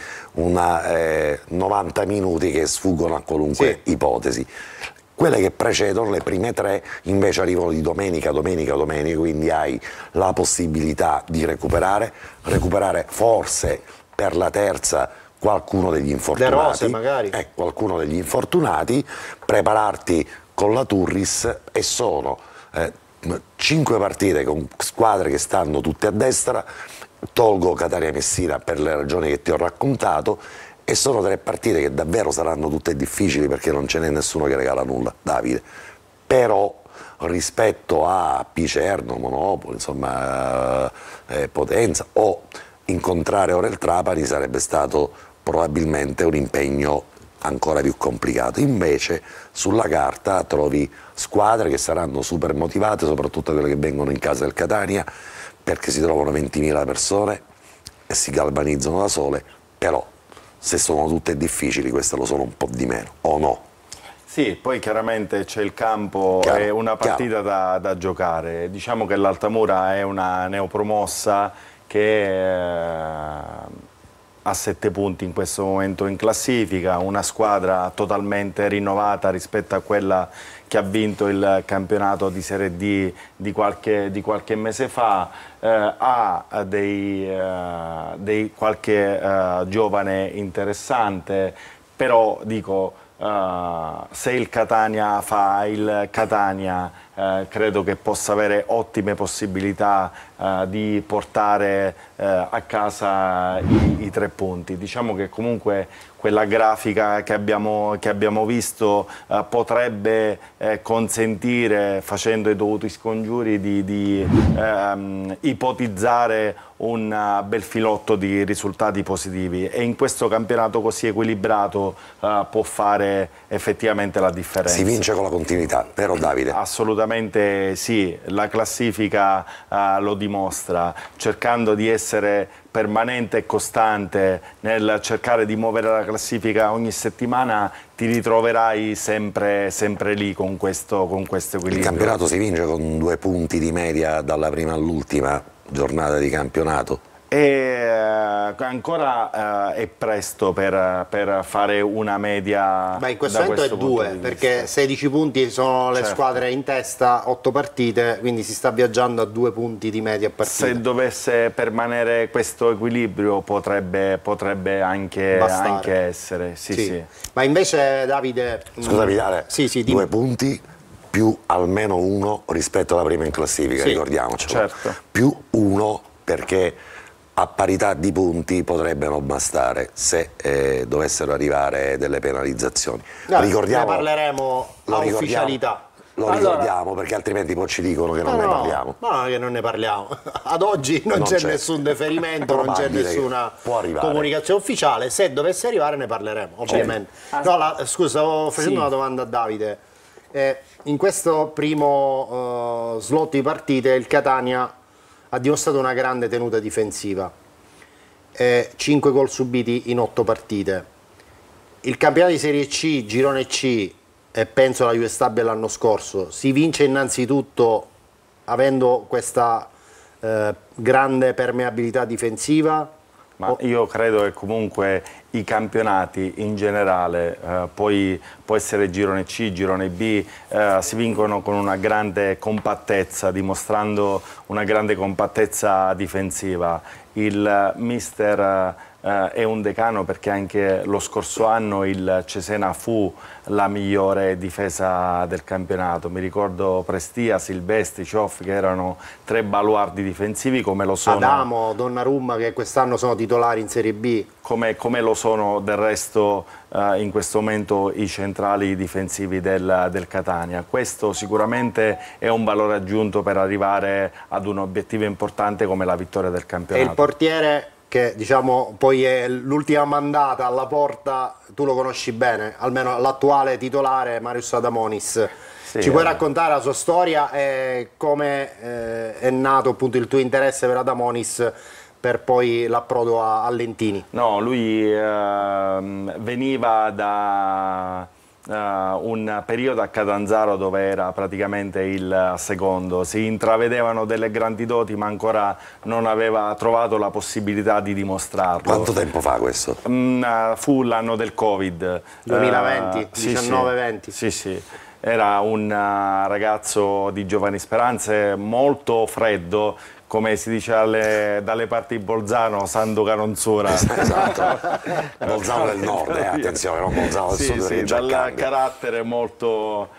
90 minuti che sfuggono a qualunque ipotesi. Quelle che precedono, le prime 3, invece arrivano di domenica, quindi hai la possibilità di recuperare forse per la terza qualcuno degli infortunati, De Rose magari. Qualcuno degli infortunati, prepararti con la Turris e sono 5 partite con squadre che stanno tutte a destra, tolgo Catania Messina per le ragioni che ti ho raccontato, e sono 3 partite che davvero saranno tutte difficili perché non ce n'è nessuno che regala nulla, Davide. Però rispetto a Picerno, Monopoli, insomma Potenza o incontrare ora il Trapani sarebbe stato probabilmente un impegno ancora più complicato. Invece sulla carta trovi squadre che saranno super motivate, soprattutto quelle che vengono in casa del Catania, perché si trovano 20.000 persone e si galvanizzano da sole, però se sono tutte difficili queste lo sono un po' di meno, o no? Sì, poi chiaramente c'è il campo, è una partita da giocare. Diciamo che l'Altamura è una neopromossa che ha 7 punti in questo momento in classifica, una squadra totalmente rinnovata rispetto a quella che ha vinto il campionato di Serie D di qualche mese fa, ha qualche giovane interessante, però dico, se il Catania fa il Catania, credo che possa avere ottime possibilità di portare a casa i 3 punti. Diciamo che comunque quella grafica che abbiamo visto potrebbe consentire, facendo i dovuti scongiuri, di ipotizzare un bel filotto di risultati positivi, e in questo campionato così equilibrato può fare effettivamente la differenza. Si vince con la continuità, vero Davide? Assolutamente assolutamente sì, la classifica lo dimostra, cercando di essere permanente e costante nel cercare di muovere la classifica ogni settimana, ti ritroverai sempre lì con questo equilibrio. Il campionato si vince con 2 punti di media dalla prima all'ultima giornata di campionato. E ancora è presto per fare una media. Ma in questo momento è 2, perché 16 punti sono le squadre in testa, 8 partite, quindi si sta viaggiando a 2 punti di media a partita. Se dovesse permanere questo equilibrio potrebbe anche essere. Sì. Ma invece Davide... Scusami Dale, sì, 2 punti più almeno 1 rispetto alla prima in classifica, ricordiamocelo. Certo. Più 1 perché a parità di punti potrebbero bastare se dovessero arrivare delle penalizzazioni. Ne parleremo a ufficialità. Lo ricordiamo perché altrimenti poi ci dicono che non ne parliamo. No, che non ne parliamo. Ad oggi non c'è nessun deferimento, non c'è nessuna comunicazione ufficiale. Se dovesse arrivare ne parleremo, ovviamente. No, scusa, stavo facendo una domanda a Davide. In questo primo slot di partite il Catania ha dimostrato una grande tenuta difensiva, 5 gol subiti in 8 partite. Il campionato di Serie C, Girone C, e penso alla Juve Stabia l'anno scorso, si vince innanzitutto avendo questa grande permeabilità difensiva? Ma io credo che comunque i campionati in generale, poi può essere girone C, girone B, si vincono con una grande compattezza, dimostrando una grande compattezza difensiva. Il mister è un decano perché anche lo scorso anno il Cesena fu la migliore difesa del campionato. Mi ricordo Prestia, Silvestri, Cioffi, che erano 3 baluardi difensivi, come lo sono Adamo, Donnarumma, che quest'anno sono titolari in Serie B, come lo sono del resto in questo momento i centrali difensivi del Catania. Questo sicuramente è un valore aggiunto per arrivare ad un obiettivo importante come la vittoria del campionato. E il portiere, che diciamo poi è l'ultima mandata alla porta, tu lo conosci bene, almeno l'attuale titolare Marius Adamonis. Sì, ci puoi raccontare la sua storia e come è nato appunto il tuo interesse per Adamonis per poi l'approdo a Lentini? No, lui veniva da un periodo a Catanzaro dove era praticamente il secondo, si intravedevano delle grandi doti ma ancora non aveva trovato la possibilità di dimostrarlo. Quanto tempo fa questo? Fu l'anno del Covid 2020, 19-20. Sì. Era un ragazzo di giovani speranze, molto freddo, come si dice dalle parti di Bolzano, Sando Caronzura. Esatto, Bolzano del nord, attenzione, non Bolzano del sud. Sì, dal carattere molto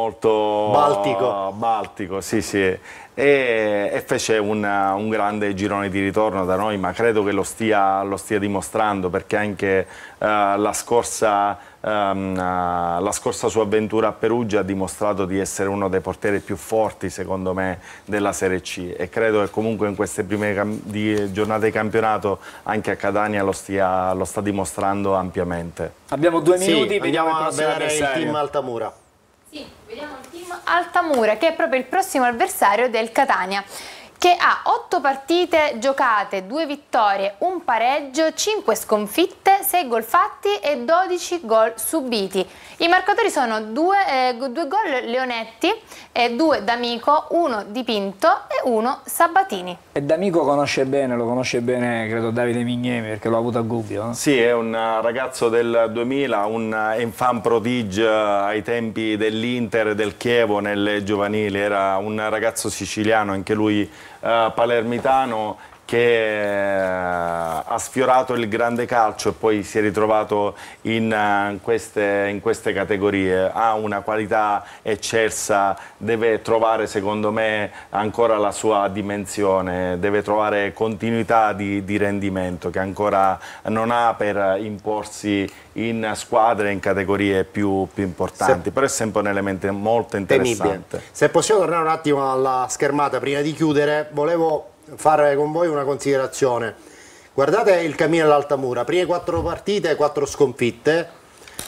baltico, sì. E fece un grande girone di ritorno da noi, ma credo che lo stia dimostrando, perché anche la scorsa sua avventura a Perugia ha dimostrato di essere uno dei portieri più forti, secondo me, della Serie C, e credo che comunque in queste prime giornate di campionato anche a Catania lo sta dimostrando ampiamente. Abbiamo 2 minuti, andiamo a vedere il team Altamura. Sì, vediamo il team Altamura, che è proprio il prossimo avversario del Catania, che ha 8 partite giocate, 2 vittorie, 1 pareggio, 5 sconfitte, 6 gol fatti e 12 gol subiti. I marcatori sono 2 gol Leonetti, 2 D'Amico, 1 Di Pinto e 1 Sabatini. E D'Amico lo conosce bene, credo, Davide Mignemi, perché l'ho avuto a Gubbio. No? Sì, è un ragazzo del 2000, un enfant prodige ai tempi dell'Inter e del Chievo nelle giovanili, era un ragazzo siciliano, anche lui palermitano, che ha sfiorato il grande calcio e poi si è ritrovato in queste categorie. Ha una qualità eccelsa, deve trovare, secondo me, ancora la sua dimensione, deve trovare continuità di rendimento che ancora non ha per imporsi in squadre, in categorie più importanti, però è sempre un elemento molto interessante. Se possiamo tornare un attimo alla schermata prima di chiudere, volevo fare con voi una considerazione. Guardate il cammino dell'Altamura, prime 4 partite, 4 sconfitte,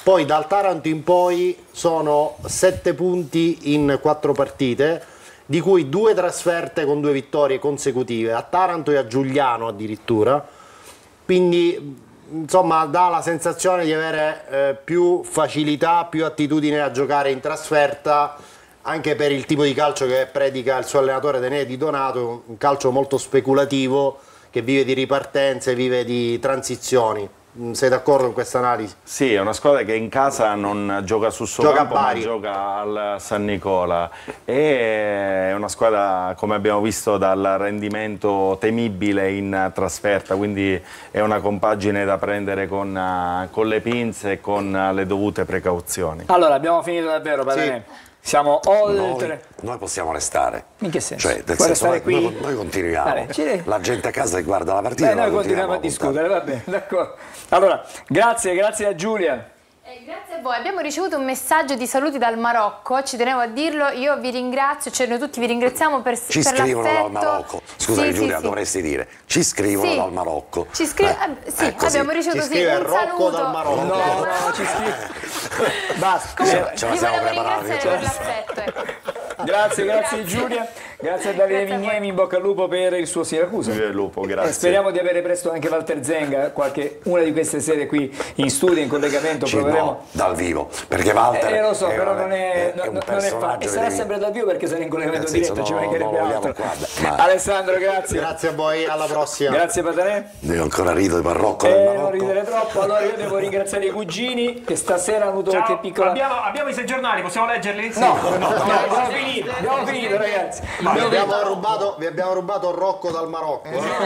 Poi dal Taranto in poi sono 7 punti in 4 partite, di cui 2 trasferte con 2 vittorie consecutive, a Taranto e a Giugliano addirittura, quindi insomma dà la sensazione di avere più facilità, più attitudine a giocare in trasferta, anche per il tipo di calcio che predica il suo allenatore Tenè Di Donato, un calcio molto speculativo che vive di ripartenze, vive di transizioni. Sei d'accordo con questa analisi? Sì, è una squadra che in casa non gioca sul suo campo, ma gioca al San Nicola. È una squadra, come abbiamo visto, dal rendimento temibile in trasferta, quindi è una compagine da prendere con le pinze e con le dovute precauzioni. Allora, abbiamo finito davvero, Padre. Sì. Siamo oltre. Noi possiamo restare. In che senso? Cioè, nel senso, noi continuiamo. Vale, la gente a casa che guarda la partita. Noi continuiamo a discutere, va bene, d'accordo. Allora, grazie a Giulia. Grazie a voi, abbiamo ricevuto un messaggio di saluti dal Marocco, ci tenevo a dirlo, io vi ringrazio, cioè noi tutti vi ringraziamo per l'affetto. Ci scrivono dal Marocco, scusa Giulia, dovresti dire, ci scrivono dal Marocco. Ci abbiamo ricevuto un saluto dal Marocco. No, ci scrive. Basta. Ce la siamo preparati. Per l'affetto. Grazie Giulia, grazie a Davide Vignemi, in bocca al lupo per il suo Siracusa. Viva il lupo, grazie. Speriamo di avere presto anche Walter Zenga, una di queste sere qui in studio, in collegamento. No, dal vivo, perché Walter lo so, però non è facile. E sarà sempre dal vivo perché sarà in collegamento diretto, ci mancherebbe altro. Alessandro, grazie. Grazie a voi, alla prossima. Grazie Patanè. Devo ancora ridere Marocco. Non ridere troppo. Allora io devo ringraziare i cugini che stasera hanno avuto qualche piccola. Abbiamo i 6 giornali, possiamo leggerli? No, abbiamo finito ragazzi. Vi abbiamo rubato Rocco dal Marocco.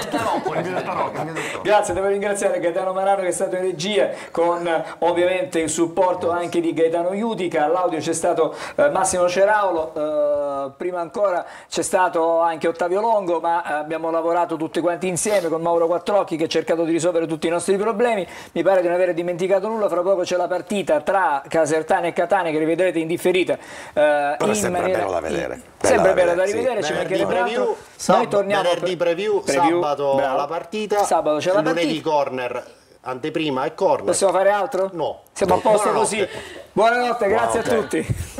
Grazie, devo ringraziare Gaetano Marano che è stato in regia con ovviamente il supporto anche di Gaetano Iutica. All'audio c'è stato Massimo Ceraulo, prima ancora c'è stato anche Ottavio Longo, ma abbiamo lavorato tutti quanti insieme con Mauro Quattrocchi che ha cercato di risolvere tutti i nostri problemi. Mi pare di non aver dimenticato nulla. Fra poco c'è la partita tra Casertana e Catania che rivedrete in differita. Però è sempre bello da vedere. Sempre bello da rivedere, ci mancherebbe altro. Noi torniamo venerdì preview, sabato la partita, sabato c'è la partita, lunedì corner, anteprima e corner. Possiamo fare altro? No. Siamo a posto così. Buonanotte, grazie a tutti.